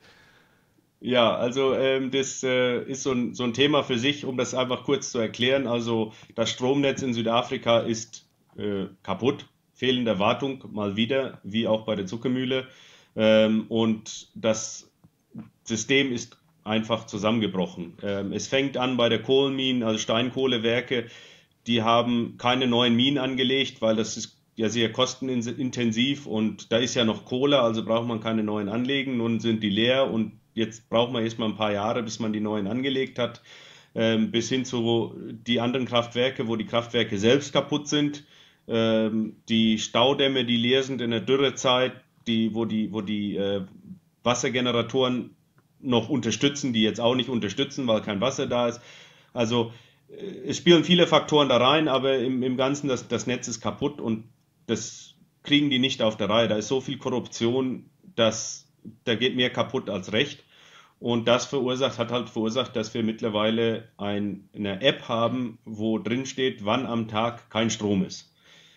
Ja, also ähm, das äh, ist so ein, so ein Thema für sich, um das einfach kurz zu erklären. Also das Stromnetz in Südafrika ist äh, kaputt, fehlende Wartung mal wieder, wie auch bei der Zuckermühle. Ähm, und das System ist einfach zusammengebrochen. Ähm, es fängt an bei der Kohlenminen, also Steinkohlewerke, die haben keine neuen Minen angelegt, weil das ist ja sehr kostenintensiv und da ist ja noch Kohle, also braucht man keine neuen anlegen. Nun sind die leer und jetzt braucht man erstmal ein paar Jahre, bis man die neuen angelegt hat, ähm, bis hin zu die anderen Kraftwerke, wo die Kraftwerke selbst kaputt sind, ähm, die Staudämme, die leer sind in der Dürrezeit, die, wo die, wo die äh, Wassergeneratoren noch unterstützen, die jetzt auch nicht unterstützen, weil kein Wasser da ist. Also äh, es spielen viele Faktoren da rein, aber im, im Ganzen, das, das Netz ist kaputt und das kriegen die nicht auf der Reihe. Da ist so viel Korruption, dass da geht mehr kaputt als recht. Und das verursacht, hat halt verursacht, dass wir mittlerweile ein, eine App haben, wo drin steht, wann am Tag kein Strom ist.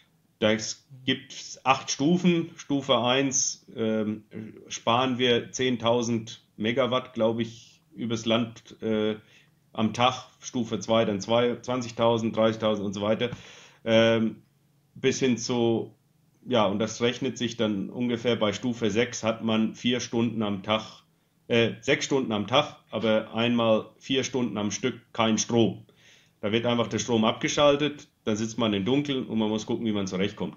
Da gibt es acht Stufen. Stufe eins ähm, sparen wir zehntausend Megawatt, glaube ich, übers Land äh, am Tag. Stufe zwei dann zwanzigtausend, dreißigtausend und so weiter. Ähm, bis hin zu, ja, und das rechnet sich dann ungefähr bei Stufe sechs hat man vier Stunden am Tag, äh, sechs Stunden am Tag, aber einmal vier Stunden am Stück kein Strom. Da wird einfach der Strom abgeschaltet, dann sitzt man im Dunkeln und man muss gucken, wie man zurechtkommt.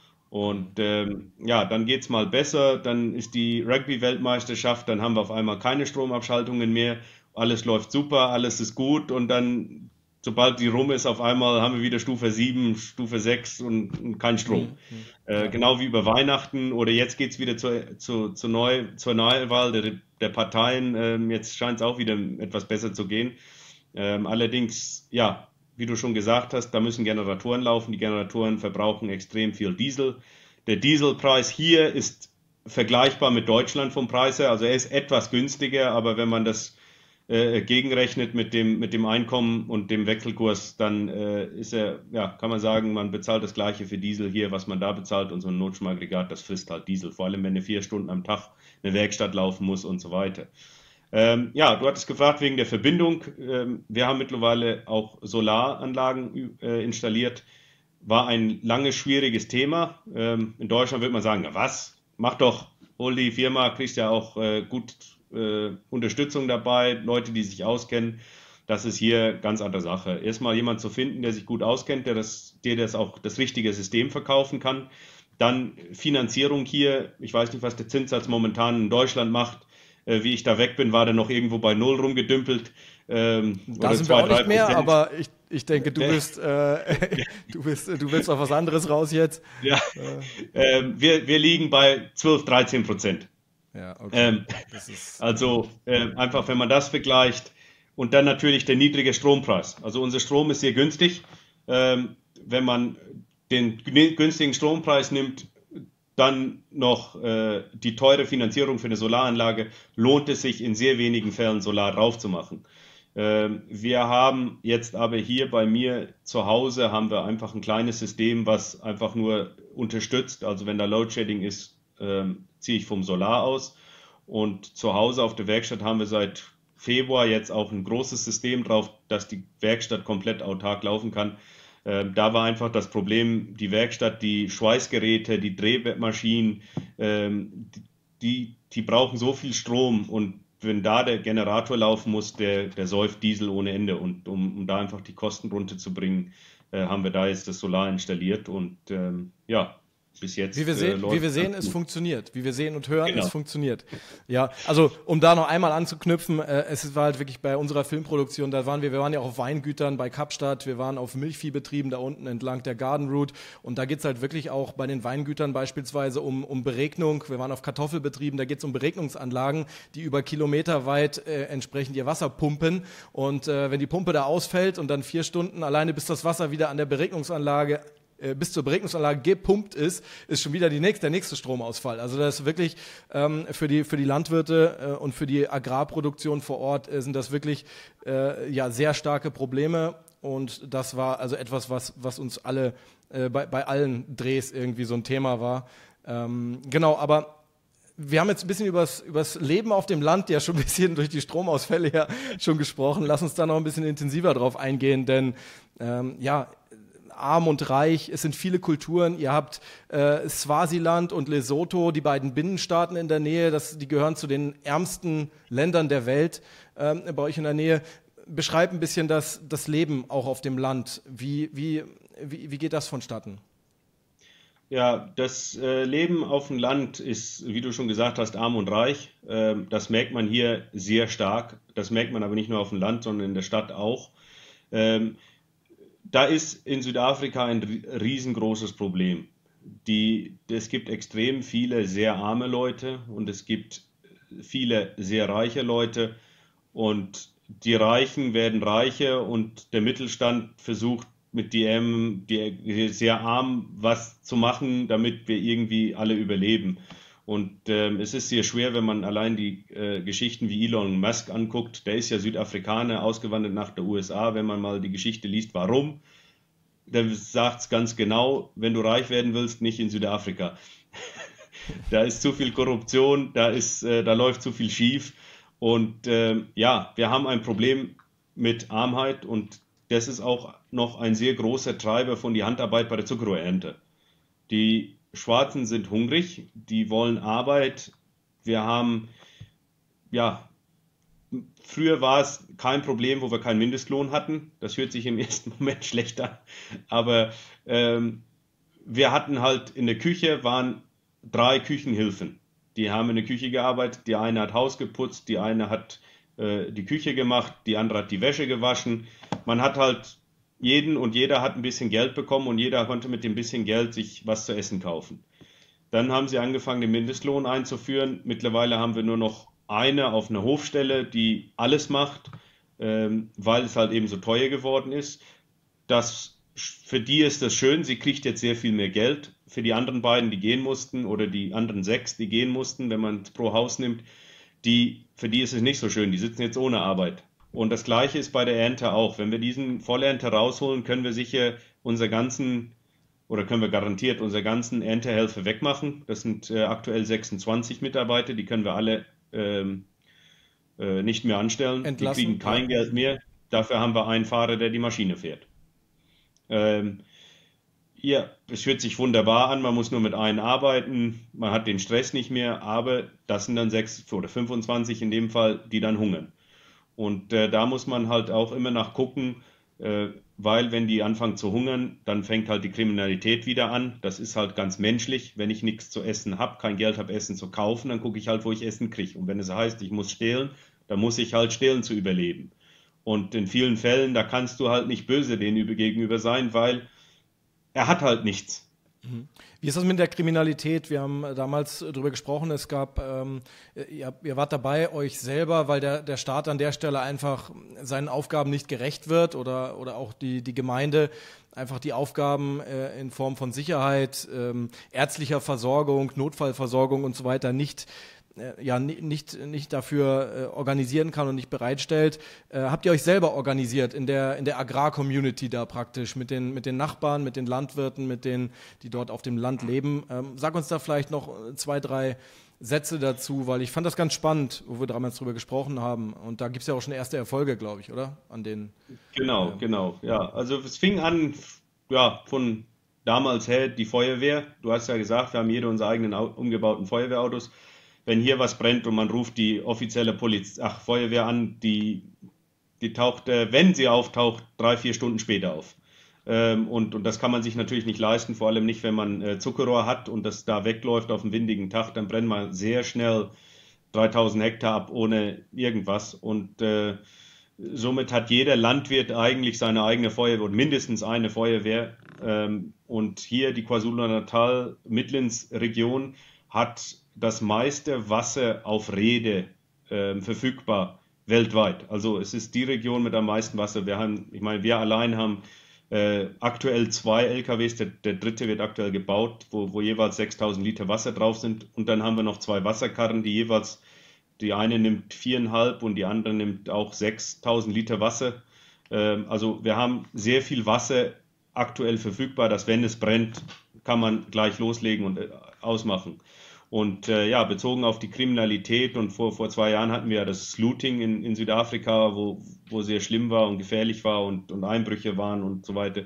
Und ähm, ja, dann geht's mal besser, dann ist die Rugby-Weltmeisterschaft, dann haben wir auf einmal keine Stromabschaltungen mehr, alles läuft super, alles ist gut und dann, sobald die rum ist, auf einmal haben wir wieder Stufe sieben, Stufe sechs und, und kein Strom. Mhm. Äh, Ja. genau wie über Weihnachten oder jetzt geht's wieder zur, zu, zu neu, zur Neuwahl der, der Parteien. Ähm, jetzt scheint es auch wieder etwas besser zu gehen. Ähm, allerdings, ja, wie du schon gesagt hast, da müssen Generatoren laufen. Die Generatoren verbrauchen extrem viel Diesel. Der Dieselpreis hier ist vergleichbar mit Deutschland vom Preis her. Also er ist etwas günstiger, aber wenn man das äh, gegenrechnet mit dem, mit dem Einkommen und dem Wechselkurs, dann äh, ist er, ja, kann man sagen, man bezahlt das Gleiche für Diesel hier, was man da bezahlt. Und so ein Notstromaggregat, das frisst halt Diesel. Vor allem, wenn er vier Stunden am Tag eine Werkstatt laufen muss und so weiter. Ähm, ja, du hattest gefragt wegen der Verbindung. Ähm, wir haben mittlerweile auch Solaranlagen äh, installiert. War ein langes, schwieriges Thema. Ähm, in Deutschland würde man sagen, na was, mach doch, hol die Firma, kriegst ja auch äh, gut äh, Unterstützung dabei, Leute, die sich auskennen. Das ist hier ganz andere Sache. Erstmal jemand zu finden, der sich gut auskennt, der das, der das auch das richtige System verkaufen kann. Dann Finanzierung hier. Ich weiß nicht, was der Zinssatz momentan in Deutschland macht. Wie ich da weg bin, war der noch irgendwo bei Null rumgedümpelt. Ähm, Da oder sind wir zwei, auch drei nicht mehr, Prozent. aber ich, ich denke, du Äh, bist, äh, du bist, du willst auf was anderes raus jetzt. ja, Äh, ähm, wir, wir liegen bei zwölf, dreizehn Prozent. ja, okay. Ähm, Das ist, also äh, einfach, wenn man das vergleicht. Und dann natürlich der niedrige Strompreis. Also unser Strom ist sehr günstig. Ähm, wenn man den günstigen Strompreis nimmt, dann noch äh, die teure Finanzierung für eine Solaranlage, lohnt es sich in sehr wenigen Fällen Solar drauf zu machen. Ähm, wir haben jetzt aber hier bei mir zu Hause haben wir einfach ein kleines System, was einfach nur unterstützt. Also wenn da Load-Shedding ist, ähm, ziehe ich vom Solar aus. Und zu Hause auf der Werkstatt haben wir seit Februar jetzt auch ein großes System drauf, dass die Werkstatt komplett autark laufen kann. Ähm, da war einfach das Problem, die Werkstatt, die Schweißgeräte, die Drehmaschinen, ähm, die, die brauchen so viel Strom und wenn da der Generator laufen muss, der, der säuft Diesel ohne Ende. Und um, um da einfach die Kosten runterzubringen, äh, haben wir da jetzt das Solar installiert und ähm, ja, bis jetzt Wie wir sehen, äh, läuft wie wir sehen, ganz es gut. funktioniert. Wie wir sehen und hören, Genau. es funktioniert. Ja, also um da noch einmal anzuknüpfen, äh, es war halt wirklich bei unserer Filmproduktion, da waren wir, wir waren ja auch auf Weingütern bei Kapstadt, wir waren auf Milchviehbetrieben da unten entlang der Garden Route und da geht es halt wirklich auch bei den Weingütern beispielsweise um, um Beregnung. Wir waren auf Kartoffelbetrieben, da geht es um Beregnungsanlagen, die über Kilometer weit äh, entsprechend ihr Wasser pumpen und äh, wenn die Pumpe da ausfällt und dann vier Stunden alleine bis das Wasser wieder an der Beregnungsanlage bis zur Beregnungsanlage gepumpt ist, ist schon wieder die nächste, der nächste Stromausfall. Also das ist wirklich ähm, für die für die Landwirte äh, und für die Agrarproduktion vor Ort äh, sind das wirklich äh, ja sehr starke Probleme und das war also etwas, was was uns alle äh, bei bei allen Drehs irgendwie so ein Thema war. Ähm, genau, aber wir haben jetzt ein bisschen übers, übers Leben auf dem Land, ja schon ein bisschen durch die Stromausfälle ja schon gesprochen. Lass uns da noch ein bisschen intensiver drauf eingehen, denn ähm, ja, arm und reich, es sind viele Kulturen. Ihr habt äh, Swasiland und Lesotho, die beiden Binnenstaaten in der Nähe, das, die gehören zu den ärmsten Ländern der Welt ähm, bei euch in der Nähe. Beschreib ein bisschen das, das Leben auch auf dem Land. Wie, wie, wie, wie geht das vonstatten? Ja, das äh, Leben auf dem Land ist, wie du schon gesagt hast, arm und reich. Ähm, das merkt man hier sehr stark. Das merkt man aber nicht nur auf dem Land, sondern in der Stadt auch. Ähm, Da ist in Südafrika ein riesengroßes Problem. Die, es gibt extrem viele sehr arme Leute und es gibt viele sehr reiche Leute und die Reichen werden reicher und der Mittelstand versucht mit dem, die sehr arm was zu machen, damit wir irgendwie alle überleben. Und ähm, es ist sehr schwer, wenn man allein die äh, Geschichten wie Elon Musk anguckt. Der ist ja Südafrikaner, ausgewandert nach der U S A. Wenn man mal die Geschichte liest, warum, der sagt es ganz genau, wenn du reich werden willst, nicht in Südafrika. Da ist zu viel Korruption, da, ist, äh, da läuft zu viel schief. Und äh, ja, wir haben ein Problem mit Armheit und das ist auch noch ein sehr großer Treiber von die Handarbeit bei der Zuckerrohrernte. Die Schwarzen sind hungrig, die wollen Arbeit. Wir haben, ja, früher war es kein Problem, wo wir keinen Mindestlohn hatten. Das hört sich im ersten Moment schlecht an. Aber ähm, wir hatten halt in der Küche, waren drei Küchenhilfen. Die haben in der Küche gearbeitet. Die eine hat Haus geputzt, die eine hat äh, die Küche gemacht, die andere hat die Wäsche gewaschen. Man hat halt jeden und jeder hat ein bisschen Geld bekommen und jeder konnte mit dem bisschen Geld sich was zu essen kaufen. Dann haben sie angefangen, den Mindestlohn einzuführen. Mittlerweile haben wir nur noch eine auf einer Hofstelle, die alles macht, ähm, weil es halt eben so teuer geworden ist. Das, für die ist das schön, sie kriegt jetzt sehr viel mehr Geld. Für die anderen beiden, die gehen mussten, oder die anderen sechs, die gehen mussten, wenn man es pro Haus nimmt, die, für die ist es nicht so schön, die sitzen jetzt ohne Arbeit. Und das Gleiche ist bei der Ernte auch. Wenn wir diesen Vollernte rausholen, können wir sicher unser ganzen, oder können wir garantiert unsere ganzen Erntehelfer wegmachen. Das sind äh, aktuell sechsundzwanzig Mitarbeiter, die können wir alle ähm, äh, nicht mehr anstellen. Entlassen. Die kriegen kein Geld mehr. Dafür haben wir einen Fahrer, der die Maschine fährt. Ähm, ja, es hört sich wunderbar an, man muss nur mit einem arbeiten, man hat den Stress nicht mehr, aber das sind dann sechs oder fünfundzwanzig in dem Fall, die dann hungern. Und äh, da muss man halt auch immer nach gucken, äh, weil wenn die anfangen zu hungern, dann fängt halt die Kriminalität wieder an. Das ist halt ganz menschlich. Wenn ich nichts zu essen habe, kein Geld habe, Essen zu kaufen, dann gucke ich halt, wo ich Essen kriege. Und wenn es heißt, ich muss stehlen, dann muss ich halt stehlen zu überleben. Und in vielen Fällen, da kannst du halt nicht böse denen gegenüber sein, weil er hat halt nichts. Wie ist das mit der Kriminalität? Wir haben damals darüber gesprochen, es gab, ähm, ihr, ihr wart dabei, euch selber, weil der, der Staat an der Stelle einfach seinen Aufgaben nicht gerecht wird oder, oder auch die, die Gemeinde einfach die Aufgaben äh, in Form von Sicherheit, ähm, ärztlicher Versorgung, Notfallversorgung und so weiter nicht ja nicht, nicht dafür äh, organisieren kann und nicht bereitstellt. Äh, habt ihr euch selber organisiert in der, in der Agrar-Community da praktisch, mit den, mit den Nachbarn, mit den Landwirten, mit denen, die dort auf dem Land leben? Ähm, sag uns da vielleicht noch zwei, drei Sätze dazu, weil ich fand das ganz spannend, wo wir damals drüber gesprochen haben. Und da gibt es ja auch schon erste Erfolge, glaube ich, oder? An den, Genau, ähm, genau, ja. Also es fing an, ja, von damals her die Feuerwehr. Du hast ja gesagt, wir haben jede unsere eigenen au- umgebauten Feuerwehrautos. Wenn hier was brennt und man ruft die offizielle Poliz ach, Feuerwehr an, die, die taucht, äh, wenn sie auftaucht, drei, vier Stunden später auf. Ähm, und, und das kann man sich natürlich nicht leisten, vor allem nicht, wenn man äh, Zuckerrohr hat und das da wegläuft auf einem windigen Tag, dann brennt man sehr schnell dreitausend Hektar ab ohne irgendwas. Und äh, somit hat jeder Landwirt eigentlich seine eigene Feuerwehr und mindestens eine Feuerwehr. Ähm, und hier die KwaZulu-Natal-Midlands-Region hat das meiste Wasser auf Rede ähm, verfügbar weltweit. Also es ist die Region mit am meisten Wasser. Wir haben, ich meine, wir allein haben äh, aktuell zwei L K Ws, der, der dritte wird aktuell gebaut, wo, wo jeweils sechstausend Liter Wasser drauf sind. Und dann haben wir noch zwei Wasserkarren, die jeweils, die eine nimmt viereinhalb und die andere nimmt auch sechstausend Liter Wasser. Ähm, also wir haben sehr viel Wasser aktuell verfügbar, dass wenn es brennt, kann man gleich loslegen und äh, ausmachen. Und äh, ja, bezogen auf die Kriminalität und vor, vor zwei Jahren hatten wir ja das Looting in, in Südafrika, wo, wo sehr schlimm war und gefährlich war und, und Einbrüche waren und so weiter.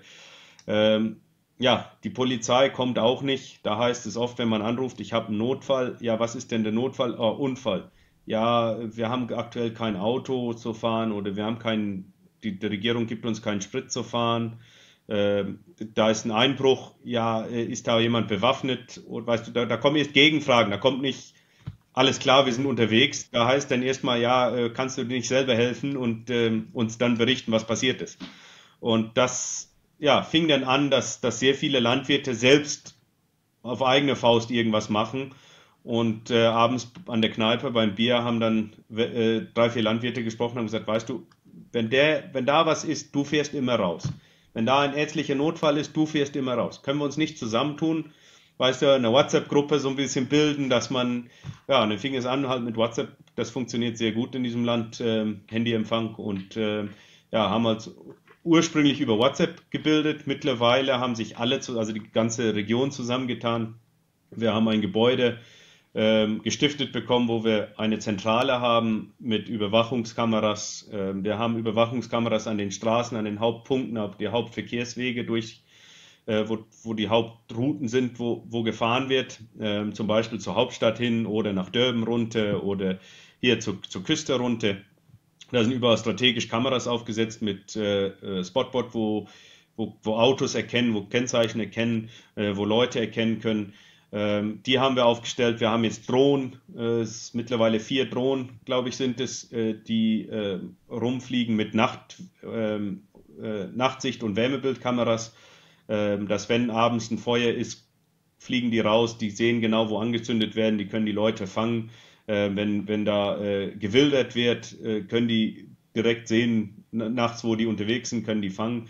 Ähm, ja, die Polizei kommt auch nicht. Da heißt es oft, wenn man anruft, ich habe einen Notfall. Ja, was ist denn der Notfall? Oh, Unfall. Ja, wir haben aktuell kein Auto zu fahren oder wir haben keinen, die, die Regierung gibt uns keinen Sprit zu fahren. Ähm, da ist ein Einbruch, ja, ist da jemand bewaffnet? Und weißt du, da, da kommen erst Gegenfragen, da kommt nicht, alles klar, wir sind unterwegs. Da heißt dann erstmal, ja, äh, kannst du dir nicht selber helfen und ähm, uns dann berichten, was passiert ist. Und das, ja, fing dann an, dass, dass sehr viele Landwirte selbst auf eigene Faust irgendwas machen. Und äh, abends an der Kneipe beim Bier haben dann äh, drei, vier Landwirte gesprochen und haben gesagt, weißt du, wenn der, wenn da was ist, du fährst immer raus. Wenn da ein ärztlicher Notfall ist, du fährst immer raus. Können wir uns nicht zusammentun, weißt du, eine WhatsApp-Gruppe so ein bisschen bilden, dass man, ja, und dann fing es an halt mit WhatsApp, das funktioniert sehr gut in diesem Land, äh, Handyempfang und äh, ja, haben halt ursprünglich über WhatsApp gebildet. Mittlerweile haben sich alle, zu, also die ganze Region zusammengetan. Wir haben ein Gebäude ähm, gestiftet bekommen, wo wir eine Zentrale haben mit Überwachungskameras. Ähm, wir haben Überwachungskameras an den Straßen, an den Hauptpunkten, auf die Hauptverkehrswege durch, äh, wo, wo die Hauptrouten sind, wo, wo gefahren wird, ähm, zum Beispiel zur Hauptstadt hin oder nach Durban runter oder hier zur, zur Küste runter. Da sind überall strategisch Kameras aufgesetzt mit äh, Spotbot, wo, wo, wo Autos erkennen, wo Kennzeichen erkennen, äh, wo Leute erkennen können. Ähm, die haben wir aufgestellt. Wir haben jetzt Drohnen, äh, es ist mittlerweile vier Drohnen, glaube ich, sind es, äh, die äh, rumfliegen mit Nacht, ähm, äh, Nachtsicht- und Wärmebildkameras, äh, dass wenn abends ein Feuer ist, fliegen die raus, die sehen genau, wo angezündet werden, die können die Leute fangen. Äh, wenn, wenn da äh, gewildert wird, äh, können die direkt sehen, nachts, wo die unterwegs sind, können die fangen.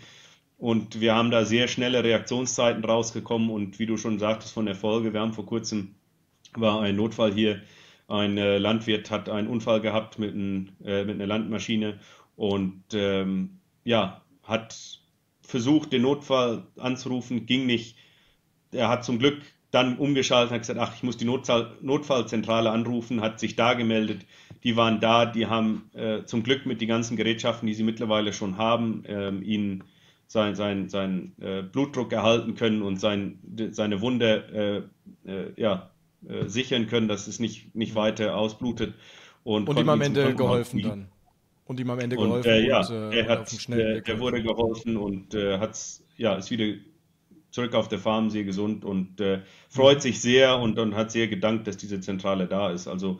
Und wir haben da sehr schnelle Reaktionszeiten rausgekommen und wie du schon sagtest von der Folge, wir haben vor kurzem, war ein Notfall hier, ein äh, Landwirt hat einen Unfall gehabt mit, ein, äh, mit einer Landmaschine und ähm, ja, hat versucht, den Notfall anzurufen, ging nicht. Er hat zum Glück dann umgeschaltet und hat gesagt, ach, ich muss die Notfall, Notfallzentrale anrufen, hat sich da gemeldet. Die waren da, die haben äh, zum Glück mit den ganzen Gerätschaften, die sie mittlerweile schon haben, ähm, ihnen sein, sein, sein äh, Blutdruck erhalten können und sein, seine Wunde äh, äh, ja, äh, sichern können, dass es nicht, nicht weiter ausblutet. Und, und ihm am Ende geholfen dann. Und ihm am Ende und, geholfen. Äh, ja, und, äh, er hat, der, der wurde geholfen und äh, hat's, ja, ist wieder zurück auf der Farm, sehr gesund und äh, freut mhm. sich sehr und, und hat sehr gedankt, dass diese Zentrale da ist. Also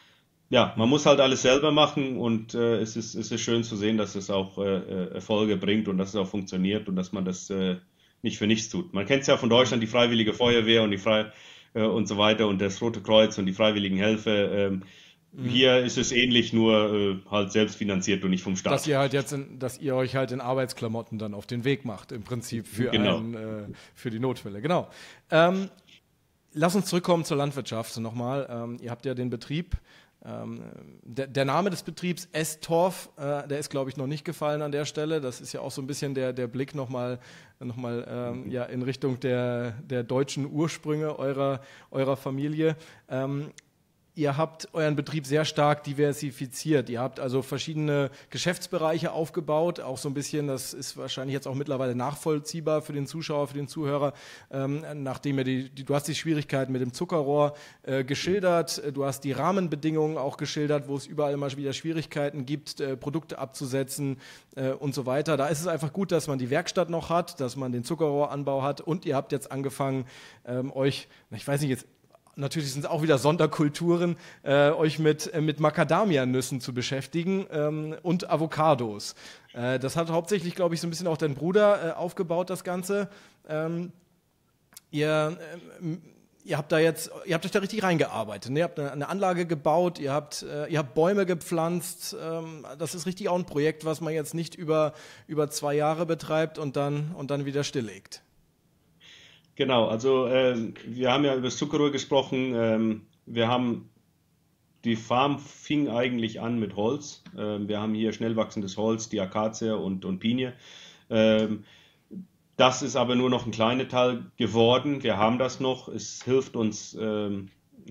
ja, man muss halt alles selber machen und äh, es ist, es ist schön zu sehen, dass es auch äh, Erfolge bringt und dass es auch funktioniert und dass man das äh, nicht für nichts tut. Man kennt es ja von Deutschland, die Freiwillige Feuerwehr und die Frei äh, und so weiter und das Rote Kreuz und die Freiwilligen Helfer. Ähm, mhm. Hier ist es ähnlich, nur äh, halt selbst finanziert und nicht vom Staat. Dass ihr halt jetzt, in, dass ihr euch halt in Arbeitsklamotten dann auf den Weg macht, im Prinzip für, genau. ein, äh, für die Notfälle. Genau. Ähm, lass uns zurückkommen zur Landwirtschaft nochmal. Ähm, ihr habt ja den Betrieb. Ähm, der, der Name des Betriebs Estorf, äh, der ist, glaube ich, noch nicht gefallen an der Stelle. Das ist ja auch so ein bisschen der, der Blick nochmal noch mal, ähm, ja, in Richtung der, der deutschen Ursprünge eurer, eurer Familie. Ähm, Ihr habt euren Betrieb sehr stark diversifiziert. Ihr habt also verschiedene Geschäftsbereiche aufgebaut, auch so ein bisschen, das ist wahrscheinlich jetzt auch mittlerweile nachvollziehbar für den Zuschauer, für den Zuhörer, ähm, nachdem ihr die, die, du hast die Schwierigkeiten mit dem Zuckerrohr äh, geschildert, du hast die Rahmenbedingungen auch geschildert, wo es überall immer wieder Schwierigkeiten gibt, äh, Produkte abzusetzen äh, und so weiter. Da ist es einfach gut, dass man die Werkstatt noch hat, dass man den Zuckerrohranbau hat und ihr habt jetzt angefangen, ähm, euch, ich weiß nicht, jetzt natürlich sind es auch wieder Sonderkulturen, äh, euch mit, äh, mit Macadamia-Nüssen zu beschäftigen ähm, und Avocados. Äh, das hat hauptsächlich, glaube ich, so ein bisschen auch dein Bruder äh, aufgebaut, das Ganze. Ähm, ihr, äh, ihr habt da jetzt, ihr habt euch da richtig reingearbeitet. Ne? Ihr habt eine, eine Anlage gebaut, ihr habt, äh, ihr habt Bäume gepflanzt. Ähm, das ist richtig auch ein Projekt, was man jetzt nicht über, über zwei Jahre betreibt und dann, und dann wieder stilllegt. Genau, also ähm, wir haben ja über das Zuckerrohr gesprochen. Ähm, wir haben, die Farm fing eigentlich an mit Holz. Ähm, wir haben hier schnell wachsendes Holz, die Akazie und, und Pinie. Ähm, das ist aber nur noch ein kleiner Teil geworden. Wir haben das noch. Es hilft uns ähm,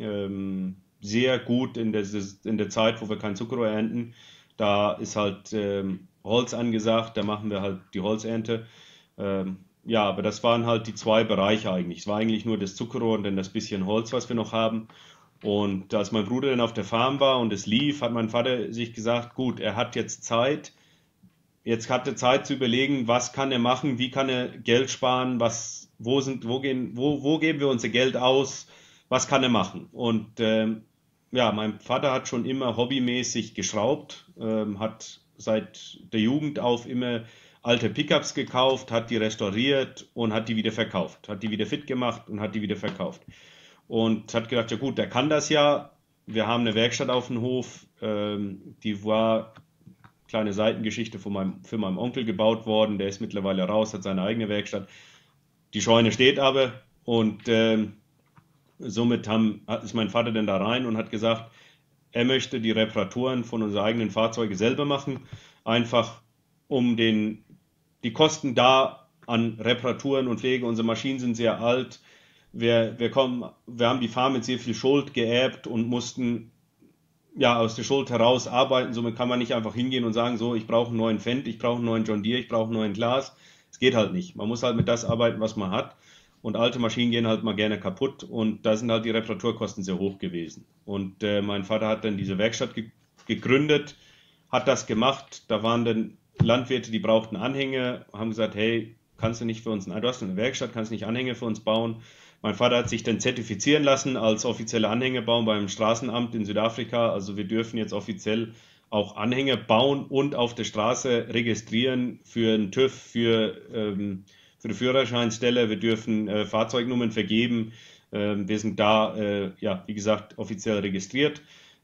ähm, sehr gut in der, in der Zeit, wo wir kein Zuckerrohr ernten. Da ist halt ähm, Holz angesagt, da machen wir halt die Holzernte. Ähm, Ja, aber das waren halt die zwei Bereiche eigentlich. Es war eigentlich nur das Zuckerrohr und dann das bisschen Holz, was wir noch haben. Und als mein Bruder dann auf der Farm war und es lief, hat mein Vater sich gesagt, gut, er hat jetzt Zeit. Jetzt hat er Zeit zu überlegen, was kann er machen, wie kann er Geld sparen, was, wo sind, wo gehen, wo, wo geben wir unser Geld aus, was kann er machen? Und ähm, ja, mein Vater hat schon immer hobbymäßig geschraubt, ähm, hat seit der Jugend auf immer alte Pickups gekauft, hat die restauriert und hat die wieder verkauft. Hat die wieder fit gemacht und hat die wieder verkauft. Und hat gedacht, ja gut, der kann das ja. Wir haben eine Werkstatt auf dem Hof, ähm, die war, kleine Seitengeschichte von meinem, für meinen Onkel gebaut worden. Der ist mittlerweile raus, hat seine eigene Werkstatt. Die Scheune steht aber und ähm, somit haben, ist mein Vater dann da rein und hat gesagt, er möchte die Reparaturen von unseren eigenen Fahrzeugen selber machen, einfach um den die Kosten da an Reparaturen und Pflege. Unsere Maschinen sind sehr alt. Wir, wir, kommen, wir haben die Farm mit sehr viel Schuld geerbt und mussten ja aus der Schuld heraus arbeiten. Somit kann man nicht einfach hingehen und sagen, so, ich brauche einen neuen Fendt, ich brauche einen neuen John Deere, ich brauche einen neuen Glas. Es geht halt nicht. Man muss halt mit das arbeiten, was man hat. Und alte Maschinen gehen halt mal gerne kaputt. Und da sind halt die Reparaturkosten sehr hoch gewesen. Und äh, mein Vater hat dann diese Werkstatt ge gegründet, hat das gemacht. Da waren dann Landwirte, die brauchten Anhänger, haben gesagt, hey, kannst du nicht für uns, du hast eine Werkstatt, kannst du nicht Anhänger für uns bauen? Mein Vater hat sich dann zertifizieren lassen als offizieller Anhängerbauer beim Straßenamt in Südafrika. Also wir dürfen jetzt offiziell auch Anhänger bauen und auf der Straße registrieren für einen TÜV, für, ähm, für eine Führerscheinstelle. Wir dürfen äh, Fahrzeugnummern vergeben. Ähm, wir sind da, äh, ja, wie gesagt, offiziell registriert.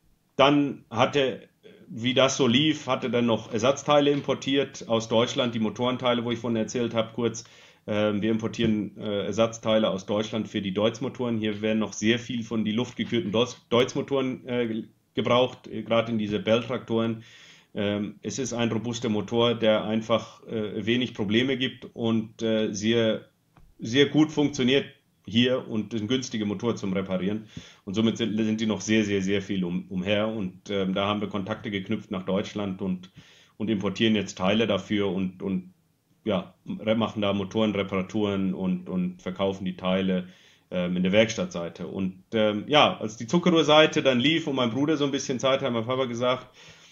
Dann hat er, wie das so lief, hatte dann noch Ersatzteile importiert aus Deutschland, die Motorenteile, wo ich von erzählt habe, kurz. Ähm, wir importieren äh, Ersatzteile aus Deutschland für die Deutz-Motoren. Hier werden noch sehr viel von die luftgekühlten Deutz-Motoren äh, gebraucht, äh, gerade in diese Bell-Traktoren. Ähm, es ist ein robuster Motor, der einfach äh, wenig Probleme gibt und äh, sehr, sehr gut funktioniert hier und ist ein günstiger Motor zum Reparieren. Und somit sind, sind die noch sehr, sehr, sehr viel um, umher. Und ähm, da haben wir Kontakte geknüpft nach Deutschland und, und importieren jetzt Teile dafür und, und ja, machen da Motorenreparaturen und, und verkaufen die Teile ähm, in der Werkstattseite. Und ähm, ja, als die Zuckerrohrseite dann lief und mein Bruder so ein bisschen Zeit hat, mein Papa gesagt,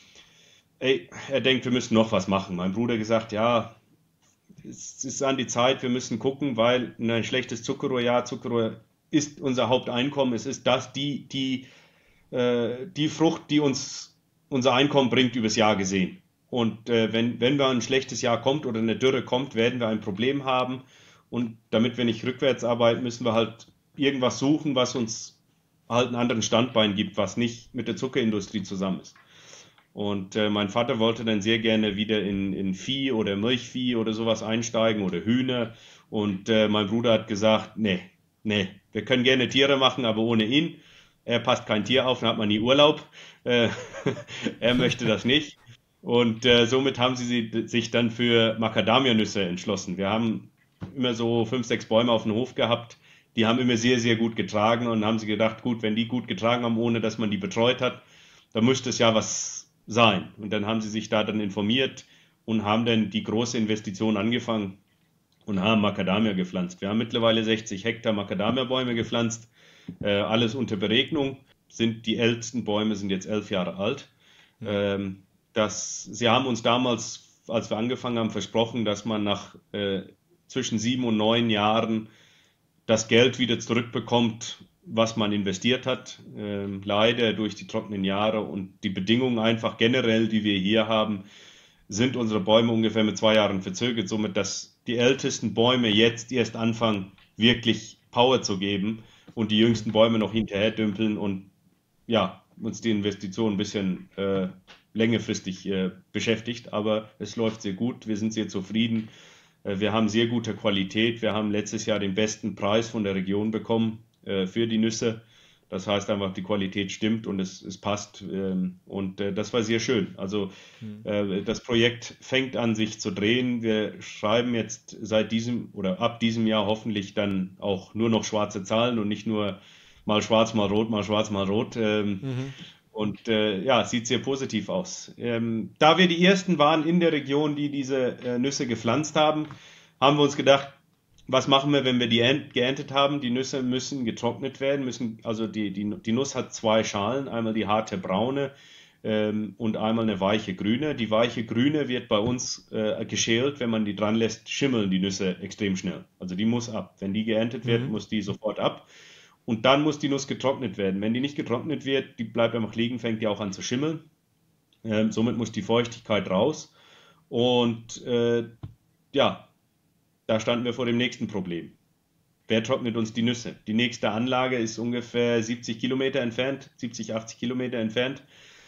ey, er denkt, wir müssen noch was machen. Mein Bruder gesagt, ja, es ist an die Zeit, wir müssen gucken, weil ein schlechtes Zuckerrohr, ja, Zuckerrohr ist unser Haupteinkommen, es ist das, die, die, äh, die Frucht, die uns unser Einkommen bringt übers Jahr gesehen. Und äh, wenn, wenn wir ein schlechtes Jahr kommt oder eine Dürre kommt, werden wir ein Problem haben. Und damit wir nicht rückwärts arbeiten, müssen wir halt irgendwas suchen, was uns halt einen anderen Standbein gibt, was nicht mit der Zuckerindustrie zusammen ist. Und äh, mein Vater wollte dann sehr gerne wieder in, in Vieh oder Milchvieh oder sowas einsteigen oder Hühner. Und äh, mein Bruder hat gesagt, nee, nee, wir können gerne Tiere machen, aber ohne ihn. Er passt kein Tier auf, dann hat man nie Urlaub. Äh, er möchte das nicht. Und äh, somit haben sie sich dann für Macadamia-Nüsse entschlossen. Wir haben immer so fünf, sechs Bäume auf dem Hof gehabt, die haben immer sehr, sehr gut getragen und haben sie gedacht, gut, wenn die gut getragen haben, ohne dass man die betreut hat, dann müsste es ja was sein. Und dann haben sie sich da dann informiert und haben dann die große Investition angefangen und haben Macadamia gepflanzt. Wir haben mittlerweile sechzig Hektar Macadamia-Bäume gepflanzt, äh, alles unter Beregnung. Sind die ältesten Bäume sind jetzt elf Jahre alt. Mhm. Ähm, das, sie haben uns damals, als wir angefangen haben, versprochen, dass man nach äh, zwischen sieben und neun Jahren das Geld wieder zurückbekommt, was man investiert hat. Ähm, leider durch die trockenen Jahre und die Bedingungen einfach generell, die wir hier haben, sind unsere Bäume ungefähr mit zwei Jahren verzögert, somit dass die ältesten Bäume jetzt erst anfangen, wirklich Power zu geben und die jüngsten Bäume noch hinterher dümpeln und ja, uns die Investition ein bisschen äh, längerfristig äh, beschäftigt, aber es läuft sehr gut, wir sind sehr zufrieden. Wir haben sehr gute Qualität. Wir haben letztes Jahr den besten Preis von der Region bekommen äh, für die Nüsse. Das heißt einfach, die Qualität stimmt und es, es passt. Ähm, und äh, das war sehr schön. Also äh, das Projekt fängt an, sich zu drehen. Wir schreiben jetzt seit diesem oder ab diesem Jahr hoffentlich dann auch nur noch schwarze Zahlen und nicht nur mal schwarz, mal rot, mal schwarz, mal rot. Ähm, mhm. Und äh, ja, sieht sehr positiv aus. Ähm, da wir die Ersten waren in der Region, die diese äh, Nüsse gepflanzt haben, haben wir uns gedacht, was machen wir, wenn wir die geerntet haben? Die Nüsse müssen getrocknet werden, müssen, also die, die, die Nuss hat zwei Schalen, einmal die harte braune ähm, und einmal eine weiche grüne. Die weiche grüne wird bei uns äh, geschält, wenn man die dran lässt, schimmeln die Nüsse extrem schnell. Also die muss ab. Wenn die geerntet wird, mhm. muss die sofort ab. Und dann muss die Nuss getrocknet werden. Wenn die nicht getrocknet wird, die bleibt einfach liegen, fängt die auch an zu schimmeln. Ähm, somit muss die Feuchtigkeit raus. Und äh, ja, da standen wir vor dem nächsten Problem. Wer trocknet uns die Nüsse? Die nächste Anlage ist ungefähr siebzig Kilometer entfernt, siebzig, achtzig Kilometer entfernt.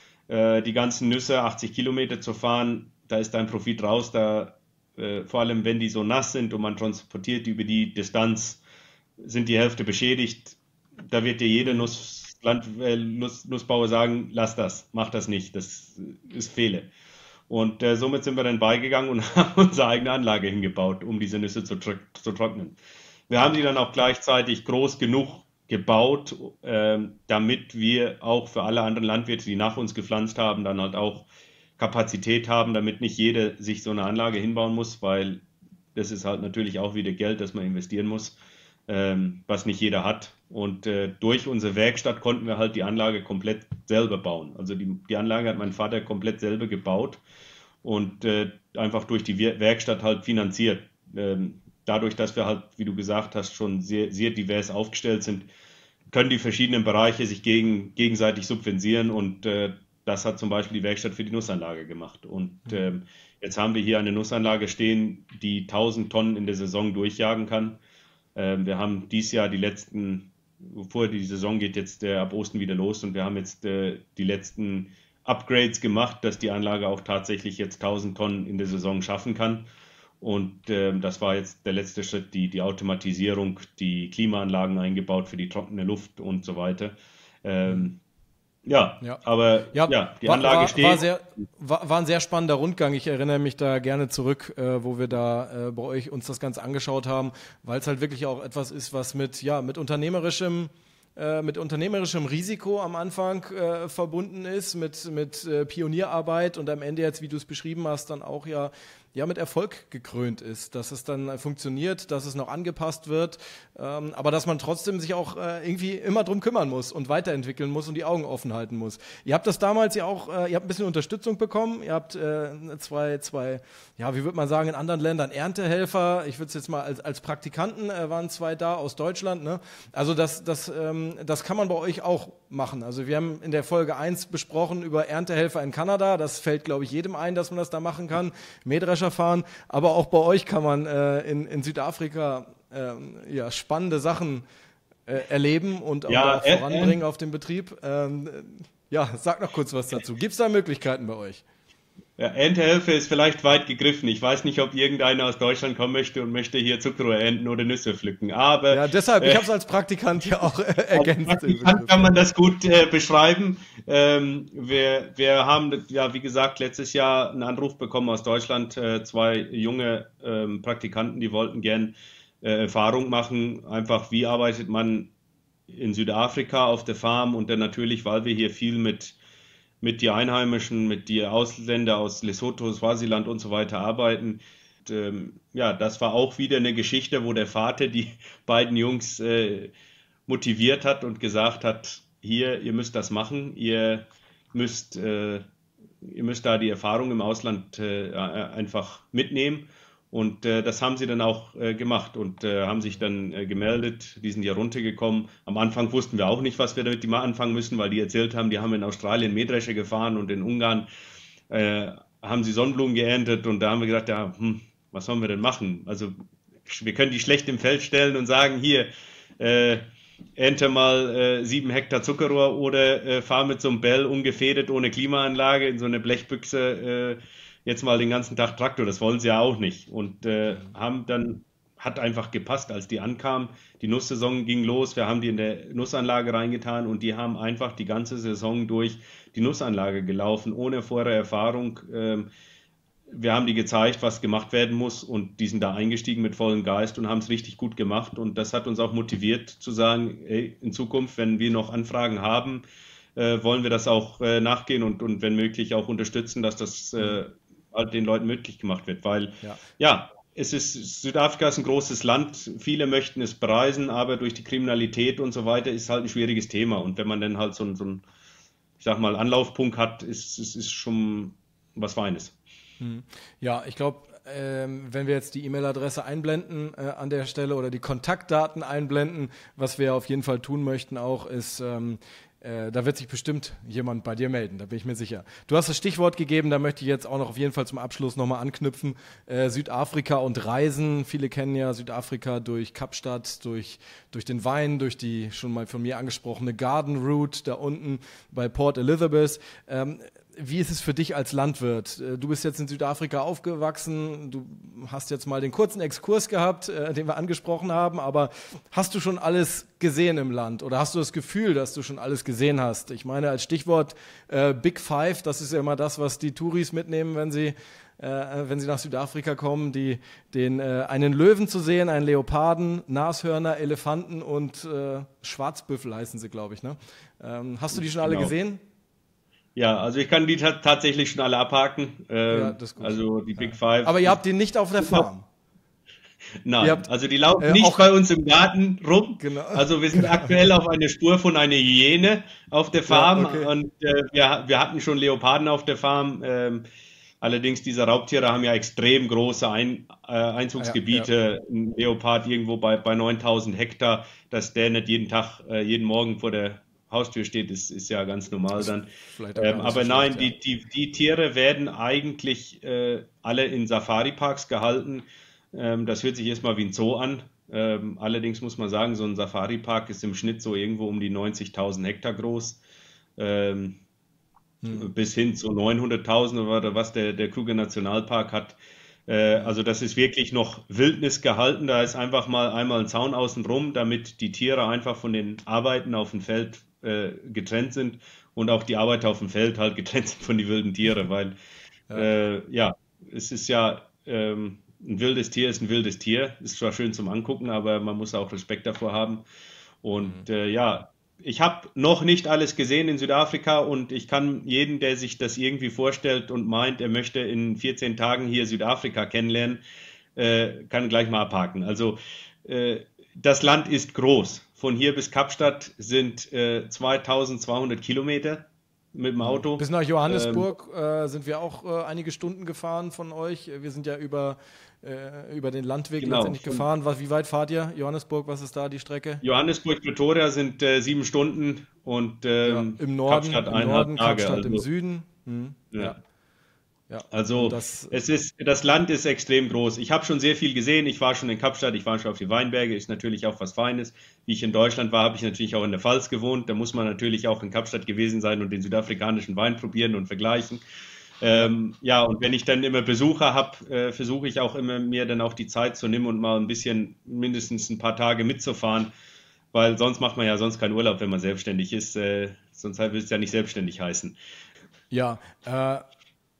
Äh, die ganzen Nüsse, achtzig Kilometer zu fahren, da ist dein Profit raus. Da, äh, vor allem, wenn die so nass sind und man transportiert die über die Distanz, sind die Hälfte beschädigt. Da wird dir jeder Nuss, Land, äh, Nuss, Nussbauer sagen, lass das, mach das nicht, das ist Fehler. Und äh, somit sind wir dann beigegangen und haben unsere eigene Anlage hingebaut, um diese Nüsse zu, zu trocknen. Wir haben sie dann auch gleichzeitig groß genug gebaut, äh, damit wir auch für alle anderen Landwirte, die nach uns gepflanzt haben, dann halt auch Kapazität haben, damit nicht jeder sich so eine Anlage hinbauen muss, weil das ist halt natürlich auch wieder Geld, das man investieren muss, ähm, was nicht jeder hat. Und äh, durch unsere Werkstatt konnten wir halt die Anlage komplett selber bauen. Also die, die Anlage hat mein Vater komplett selber gebaut und äh, einfach durch die Werkstatt halt finanziert. Ähm, dadurch, dass wir halt, wie du gesagt hast, schon sehr, sehr divers aufgestellt sind, können die verschiedenen Bereiche sich gegen, gegenseitig subventionieren und äh, das hat zum Beispiel die Werkstatt für die Nussanlage gemacht. Und äh, jetzt haben wir hier eine Nussanlage stehen, die tausend Tonnen in der Saison durchjagen kann. Äh, wir haben dieses Jahr die letzten Bevor die Saison geht jetzt äh, ab Ostern wieder los und wir haben jetzt äh, die letzten Upgrades gemacht, dass die Anlage auch tatsächlich jetzt tausend Tonnen in der Saison schaffen kann. Und äh, das war jetzt der letzte Schritt, die, die Automatisierung, die Klimaanlagen eingebaut für die trockene Luft und so weiter. Ähm, Ja, ja, aber ja, ja die war, Anlage war, steht. War, sehr, war, war ein sehr spannender Rundgang. Ich erinnere mich da gerne zurück, äh, wo wir da äh, bei euch uns das Ganze angeschaut haben, weil es halt wirklich auch etwas ist, was mit, ja, mit unternehmerischem äh, mit unternehmerischem Risiko am Anfang äh, verbunden ist, mit, mit äh, Pionierarbeit und am Ende jetzt, wie du es beschrieben hast, dann auch ja ja mit Erfolg gekrönt ist, dass es dann funktioniert, dass es noch angepasst wird, ähm, aber dass man trotzdem sich auch äh, irgendwie immer drum kümmern muss und weiterentwickeln muss und die Augen offen halten muss. Ihr habt das damals ja auch, äh, ihr habt ein bisschen Unterstützung bekommen, ihr habt äh, zwei, zwei, ja, wie würde man sagen, in anderen Ländern Erntehelfer, ich würde es jetzt mal als, als Praktikanten, äh, waren zwei da aus Deutschland, ne? Also das, das, ähm, das kann man bei euch auch machen. Also wir haben in der Folge eins besprochen über Erntehelfer in Kanada, das fällt, glaube ich, jedem ein, dass man das da machen kann, Mähdrescher fahren, aber auch bei euch kann man äh, in, in Südafrika äh, ja, spannende Sachen äh, erleben und ja, auch voranbringen äh, auf dem Betrieb. Ähm, ja, sag noch kurz was dazu. Gibt es da Möglichkeiten bei euch? Ja, Erntehelfer ist vielleicht weit gegriffen. Ich weiß nicht, ob irgendeiner aus Deutschland kommen möchte und möchte hier Zuckerrohr ernten oder Nüsse pflücken. Aber ja, deshalb, äh, ich habe es als Praktikant ja auch äh, ergänzt. Als Praktikant kann man das gut äh, beschreiben. Ähm, wir, wir haben, ja, wie gesagt, letztes Jahr einen Anruf bekommen aus Deutschland. Äh, zwei junge ähm, Praktikanten, die wollten gern äh, Erfahrung machen, einfach wie arbeitet man in Südafrika auf der Farm und dann natürlich, weil wir hier viel mit, mit die Einheimischen, mit die Ausländer aus Lesotho, Swasiland und so weiter arbeiten. Und, ähm, ja, das war auch wieder eine Geschichte, wo der Vater die beiden Jungs äh, motiviert hat und gesagt hat, hier, ihr müsst das machen, ihr müsst, äh, ihr müsst da die Erfahrung im Ausland äh, einfach mitnehmen. Und äh, das haben sie dann auch äh, gemacht und äh, haben sich dann äh, gemeldet, die sind ja runtergekommen. Am Anfang wussten wir auch nicht, was wir damit mal anfangen müssen, weil die erzählt haben, die haben in Australien Mähdrescher gefahren und in Ungarn äh, haben sie Sonnenblumen geerntet und da haben wir gedacht, ja, hm, was sollen wir denn machen? Also wir können die schlecht im Feld stellen und sagen, hier, äh, ernte mal äh, sieben Hektar Zuckerrohr oder äh, fahr mit so einem Bell ungefädet ohne Klimaanlage in so eine Blechbüchse äh, jetzt mal den ganzen Tag Traktor, das wollen sie ja auch nicht. Und äh, haben dann, hat einfach gepasst, als die ankamen. Die Nusssaison ging los, wir haben die in der Nussanlage reingetan und die haben einfach die ganze Saison durch die Nussanlage gelaufen, ohne vorher Erfahrung. Ähm, wir haben die gezeigt, was gemacht werden muss und die sind da eingestiegen mit vollem Geist und haben es richtig gut gemacht. Und das hat uns auch motiviert zu sagen, ey, in Zukunft, wenn wir noch Anfragen haben, äh, wollen wir das auch äh, nachgehen und, und wenn möglich auch unterstützen, dass das äh, den Leuten möglich gemacht wird, weil ja. ja, es ist, Südafrika ist ein großes Land, viele möchten es bereisen, aber durch die Kriminalität und so weiter ist halt ein schwieriges Thema und wenn man dann halt so, so einen, ich sag mal, Anlaufpunkt hat, ist es ist schon was Feines. Ja, ich glaube, ähm, wenn wir jetzt die E-Mail-Adresse einblenden äh, an der Stelle oder die Kontaktdaten einblenden, was wir auf jeden Fall tun möchten auch, ist ähm, Äh, da wird sich bestimmt jemand bei dir melden, da bin ich mir sicher. Du hast das Stichwort gegeben, da möchte ich jetzt auch noch auf jeden Fall zum Abschluss nochmal anknüpfen. Äh, Südafrika und Reisen. Viele kennen ja Südafrika durch Kapstadt, durch, durch den Wein, durch die schon mal von mir angesprochene Garden Route da unten bei Port Elizabeth. Ähm, Wie ist es für dich als Landwirt? Du bist jetzt in Südafrika aufgewachsen, du hast jetzt mal den kurzen Exkurs gehabt, äh, den wir angesprochen haben, aber hast du schon alles gesehen im Land oder hast du das Gefühl, dass du schon alles gesehen hast? Ich meine, als Stichwort äh, Big Five, das ist ja immer das, was die Touris mitnehmen, wenn sie, äh, wenn sie nach Südafrika kommen, die, den, äh, einen Löwen zu sehen, einen Leoparden, Nashörner, Elefanten und äh, Schwarzbüffel heißen sie, glaube ich. Ne? Ähm, hast du die schon alle Genau. gesehen? Ja, also ich kann die ta- tatsächlich schon alle abhaken. Ähm, Ja, das ist gut. Also die Big Five. Aber ihr habt die nicht auf der Farm? Nein, Ihr habt, also die laufen äh, nicht auch- bei uns im Garten rum. Genau. Also wir sind aktuell auf einer Spur von einer Hyäne auf der Farm okay. und äh, wir, wir hatten schon Leoparden auf der Farm. Ähm, allerdings diese Raubtiere haben ja extrem große Ein, äh, Einzugsgebiete. Ein Leopard irgendwo bei, bei neuntausend Hektar, dass der nicht jeden Tag, äh, jeden Morgen vor der Haustür steht, ist, ist ja ganz normal dann. vielleicht auch gar Ähm, nicht aber so nein, schlecht, die, die, die Tiere werden eigentlich äh, alle in Safari-Parks gehalten. Ähm, das hört sich erstmal wie ein Zoo an. Ähm, allerdings muss man sagen, so ein Safari-Park ist im Schnitt so irgendwo um die neunzigtausend Hektar groß. Ähm, Hm. bis hin zu neunhunderttausend oder was der, der Kruger Nationalpark hat. Äh, also das ist wirklich noch Wildnis gehalten. Da ist einfach mal einmal ein Zaun außen rum, damit die Tiere einfach von den Arbeiten auf dem Feld äh, getrennt sind und auch die Arbeiter auf dem Feld halt getrennt sind von den wilden Tieren, weil Ja. äh, ja, es ist ja ähm, ein wildes Tier ist ein wildes Tier. Ist zwar schön zum Angucken, aber man muss auch Respekt davor haben. Und äh, ja, ich habe noch nicht alles gesehen in Südafrika und ich kann jeden, der sich das irgendwie vorstellt und meint, er möchte in vierzehn Tagen hier Südafrika kennenlernen, äh, kann gleich mal abhaken. Also äh, das Land ist groß. Von hier bis Kapstadt sind äh, zweitausendzweihundert Kilometer mit dem Auto. Bis nach Johannesburg äh, sind wir auch äh, einige Stunden gefahren von euch. Wir sind ja über, äh, über den Landweg Genau, letztendlich von- gefahren. Was, wie weit fahrt ihr? Johannesburg, was ist da die Strecke? Johannesburg-Pretoria sind äh, sieben Stunden und ähm, Im Norden, Kapstadt im eineinhalb Norden, Tage. Kapstadt im Also, Süden. Hm. ja. Ja. Ja. Also das, es ist, das Land ist extrem groß. Ich habe schon sehr viel gesehen. Ich war schon in Kapstadt, ich war schon auf die Weinberge, ist natürlich auch was Feines. Wie ich in Deutschland war, habe ich natürlich auch in der Pfalz gewohnt. Da muss man natürlich auch in Kapstadt gewesen sein und den südafrikanischen Wein probieren und vergleichen. Ähm, ja, und wenn ich dann immer Besucher habe, äh, versuche ich auch immer mir dann auch die Zeit zu nehmen und mal ein bisschen, mindestens ein paar Tage mitzufahren, weil sonst macht man ja sonst keinen Urlaub, wenn man selbstständig ist. Äh, sonst will es ja nicht selbstständig heißen. ja, äh,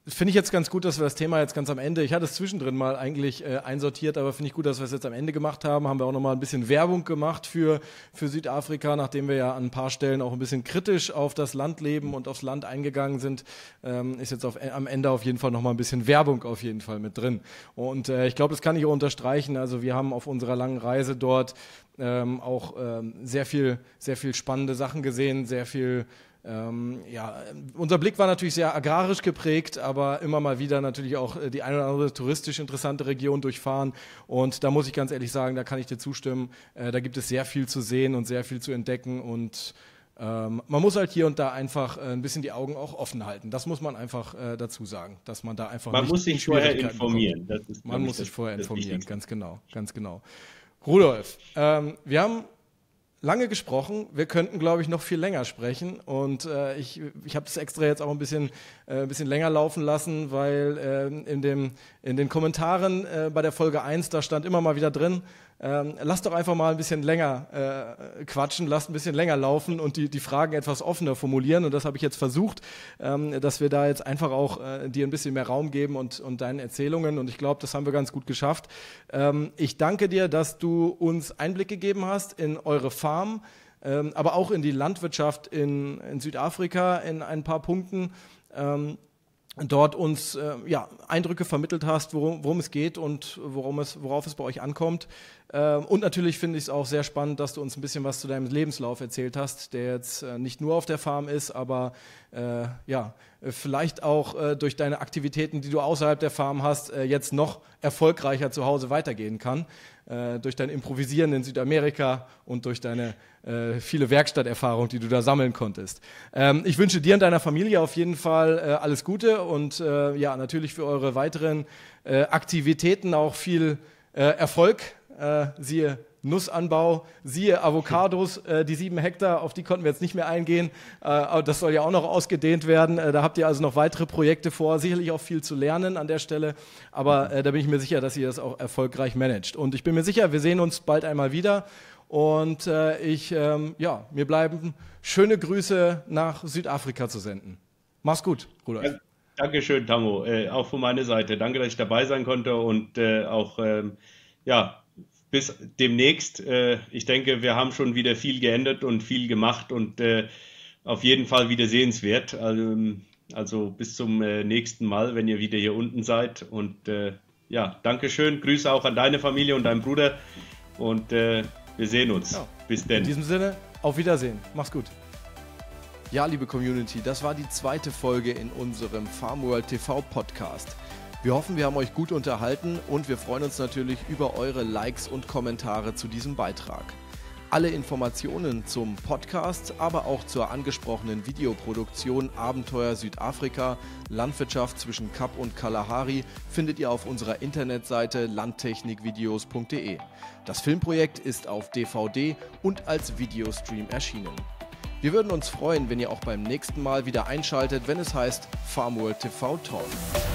Finde ich jetzt ganz gut, dass wir das Thema jetzt ganz am Ende, ich hatte es zwischendrin mal eigentlich äh, einsortiert, aber finde ich gut, dass wir es jetzt am Ende gemacht haben. Haben wir auch nochmal ein bisschen Werbung gemacht für, für Südafrika, nachdem wir ja an ein paar Stellen auch ein bisschen kritisch auf das Landleben und aufs Land eingegangen sind, ähm, ist jetzt auf, am Ende auf jeden Fall nochmal ein bisschen Werbung auf jeden Fall mit drin. Und äh, ich glaube, das kann ich auch unterstreichen. Also wir haben auf unserer langen Reise dort ähm, auch ähm, sehr viel, sehr viel spannende Sachen gesehen, sehr viel Ähm, ja, unser Blick war natürlich sehr agrarisch geprägt, aber immer mal wieder natürlich auch die eine oder andere touristisch interessante Region durchfahren. Und da muss ich ganz ehrlich sagen, da kann ich dir zustimmen. Äh, da gibt es sehr viel zu sehen und sehr viel zu entdecken. Und ähm, man muss halt hier und da einfach äh, ein bisschen die Augen auch offen halten. Das muss man einfach äh, dazu sagen, dass man da einfach man nicht muss sich vorher informieren. Das ist, man muss das, sich vorher das informieren, Wichtigste. ganz genau, ganz genau. Rudolf, ähm, wir haben lange gesprochen. Wir könnten, glaube ich, noch viel länger sprechen. Und äh, ich, ich habe das extra jetzt auch ein bisschen, äh, ein bisschen länger laufen lassen, weil äh, in, dem, in den Kommentaren äh, bei der Folge eins, da stand immer mal wieder drin, ähm, lass doch einfach mal ein bisschen länger äh, quatschen, lass ein bisschen länger laufen und die, die Fragen etwas offener formulieren. Und das habe ich jetzt versucht, ähm, dass wir da jetzt einfach auch äh, dir ein bisschen mehr Raum geben und, und deinen Erzählungen. Und ich glaube, das haben wir ganz gut geschafft. Ähm, ich danke dir, dass du uns Einblick gegeben hast in eure Farm, ähm, aber auch in die Landwirtschaft in, in Südafrika in ein paar Punkten. Ähm, dort uns äh, ja, Eindrücke vermittelt hast, worum, worum es geht und worum es, worauf es bei euch ankommt. Ähm, und natürlich finde ich es auch sehr spannend, dass du uns ein bisschen was zu deinem Lebenslauf erzählt hast, der jetzt äh, nicht nur auf der Farm ist, aber äh, ja, vielleicht auch äh, durch deine Aktivitäten, die du außerhalb der Farm hast, äh, jetzt noch erfolgreicher zu Hause weitergehen kann. Äh, durch dein Improvisieren in Südamerika und durch deine äh, viele Werkstatterfahrung, die du da sammeln konntest. Ähm, ich wünsche dir und deiner Familie auf jeden Fall äh, alles Gute und äh, ja, natürlich für eure weiteren äh, Aktivitäten auch viel äh, Erfolg. Äh, siehe Nussanbau, siehe Avocados, äh, die sieben Hektar, auf die konnten wir jetzt nicht mehr eingehen, äh, aber das soll ja auch noch ausgedehnt werden. Äh, da habt ihr also noch weitere Projekte vor, sicherlich auch viel zu lernen an der Stelle, aber äh, da bin ich mir sicher, dass ihr das auch erfolgreich managt. Und ich bin mir sicher, wir sehen uns bald einmal wieder und äh, ich, ähm, ja, mir bleiben schöne Grüße nach Südafrika zu senden. Mach's gut, Rudolf. Ja, Dankeschön, Tammo, äh, auch von meiner Seite. Danke, dass ich dabei sein konnte und äh, auch, ähm, ja, bis demnächst. Äh, ich denke, wir haben schon wieder viel geändert und viel gemacht und äh, auf jeden Fall wieder sehenswert. Also, also bis zum äh, nächsten Mal, wenn ihr wieder hier unten seid. Und äh, ja, Dankeschön. Grüße auch an deine Familie und deinen Bruder. Und äh, wir sehen uns. Ja. Bis denn. In diesem Sinne, auf Wiedersehen. Mach's gut. Ja, liebe Community, das war die zweite Folge in unserem Farmworld T V Podcast. Wir hoffen, wir haben euch gut unterhalten und wir freuen uns natürlich über eure Likes und Kommentare zu diesem Beitrag. Alle Informationen zum Podcast, aber auch zur angesprochenen Videoproduktion Abenteuer Südafrika, Landwirtschaft zwischen Kap und Kalahari findet ihr auf unserer Internetseite landtechnikvideos punkt de. Das Filmprojekt ist auf D V D und als Videostream erschienen. Wir würden uns freuen, wenn ihr auch beim nächsten Mal wieder einschaltet, wenn es heißt Farmworld T V Talk.